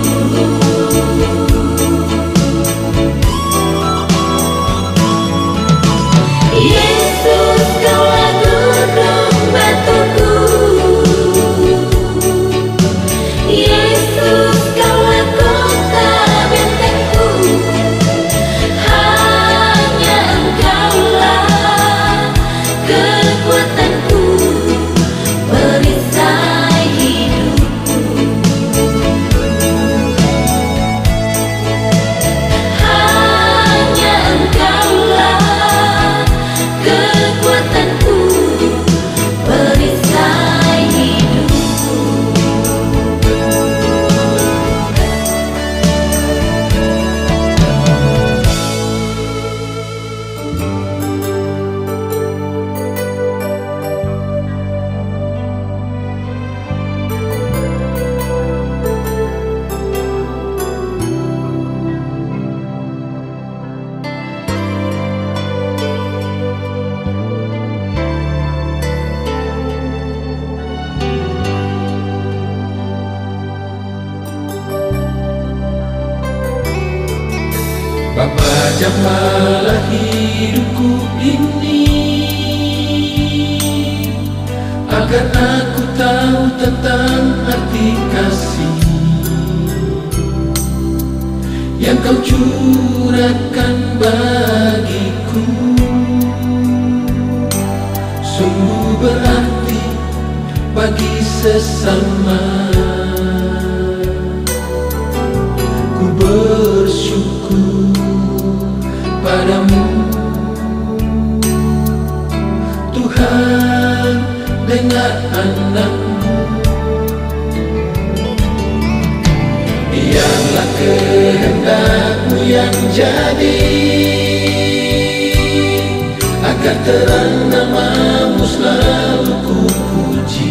[SPEAKER 2] Yesus, Kaulah gunung batuku. Yesus, Kaulah kota bentengku. Hanya Engkaulah kekuatanku, perisai hidupku. Hanya Engkaulah kekuatanku, perisai hidupku.
[SPEAKER 3] Bapa, jamahlah hidupku ini, agar aku tahu tentang arti kasih yang Kau curahkan bagiku. Sungguh berarti bagi sesama. Ku bersyukur padamu, Tuhan, dengar anak-Mu. Biarlah kehendak-Mu yang jadi, agar terang nama-Mu selalu ku puji.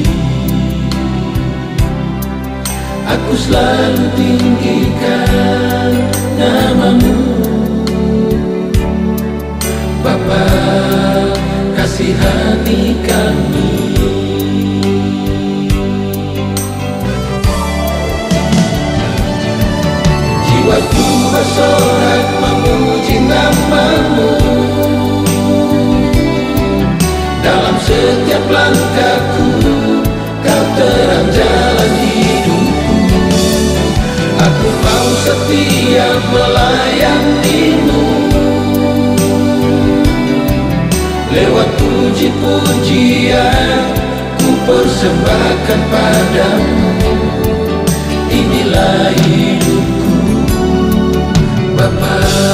[SPEAKER 3] Aku selalu tinggikan nama-Mu, Bapa, kasihani kami. Jiwa bersorak memuji nama-Mu. Dalam setiap langkahku, Kau terang jalan hidupku. Aku mau setia melayani-Mu. Lewat puji-pujian ku persembahkan padamu. Inilah hidupku, Bapa.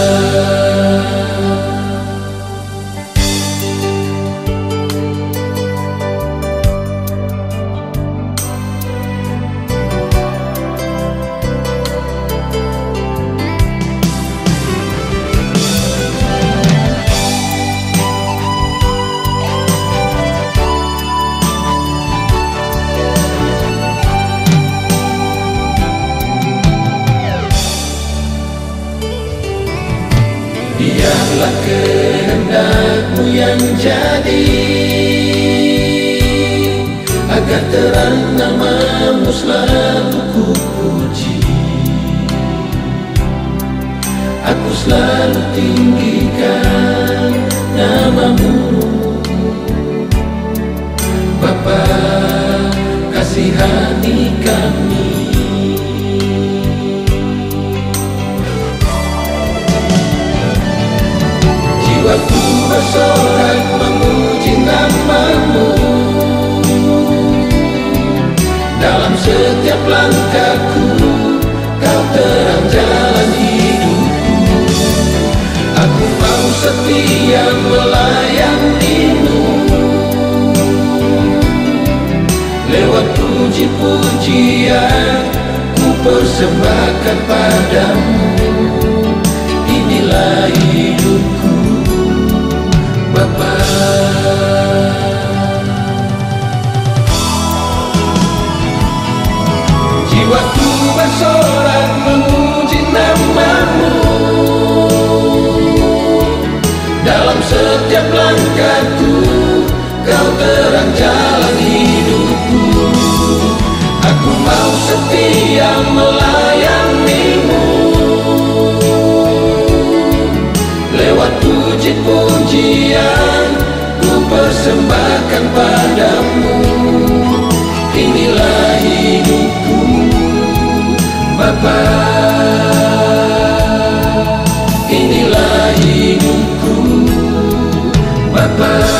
[SPEAKER 3] Biarlah kehendak-Mu yang jadi, agar terang nama-Mu selalu ku puji. Aku selalu tinggikan nama-Mu, Bapa, kasihani kami. Jiwaku bersorak memuji nama-Mu. Dalam setiap langkahku, Kau terang jalan hidupku. Aku mau setia melayani-Mu. Lewat puji-pujian ku persembahkan padamu. Inilah hidupku, Bapa. Jiwaku bersorak memuji nama-Mu. Dalam setiap langkahku, Kau terang jalan hidupku. Aku mau setia melayani-Mu. Lewat puji-pujian ku persembahkan padamu. Inilah hidupku, Bapa. Inilah hidupku, Bapa.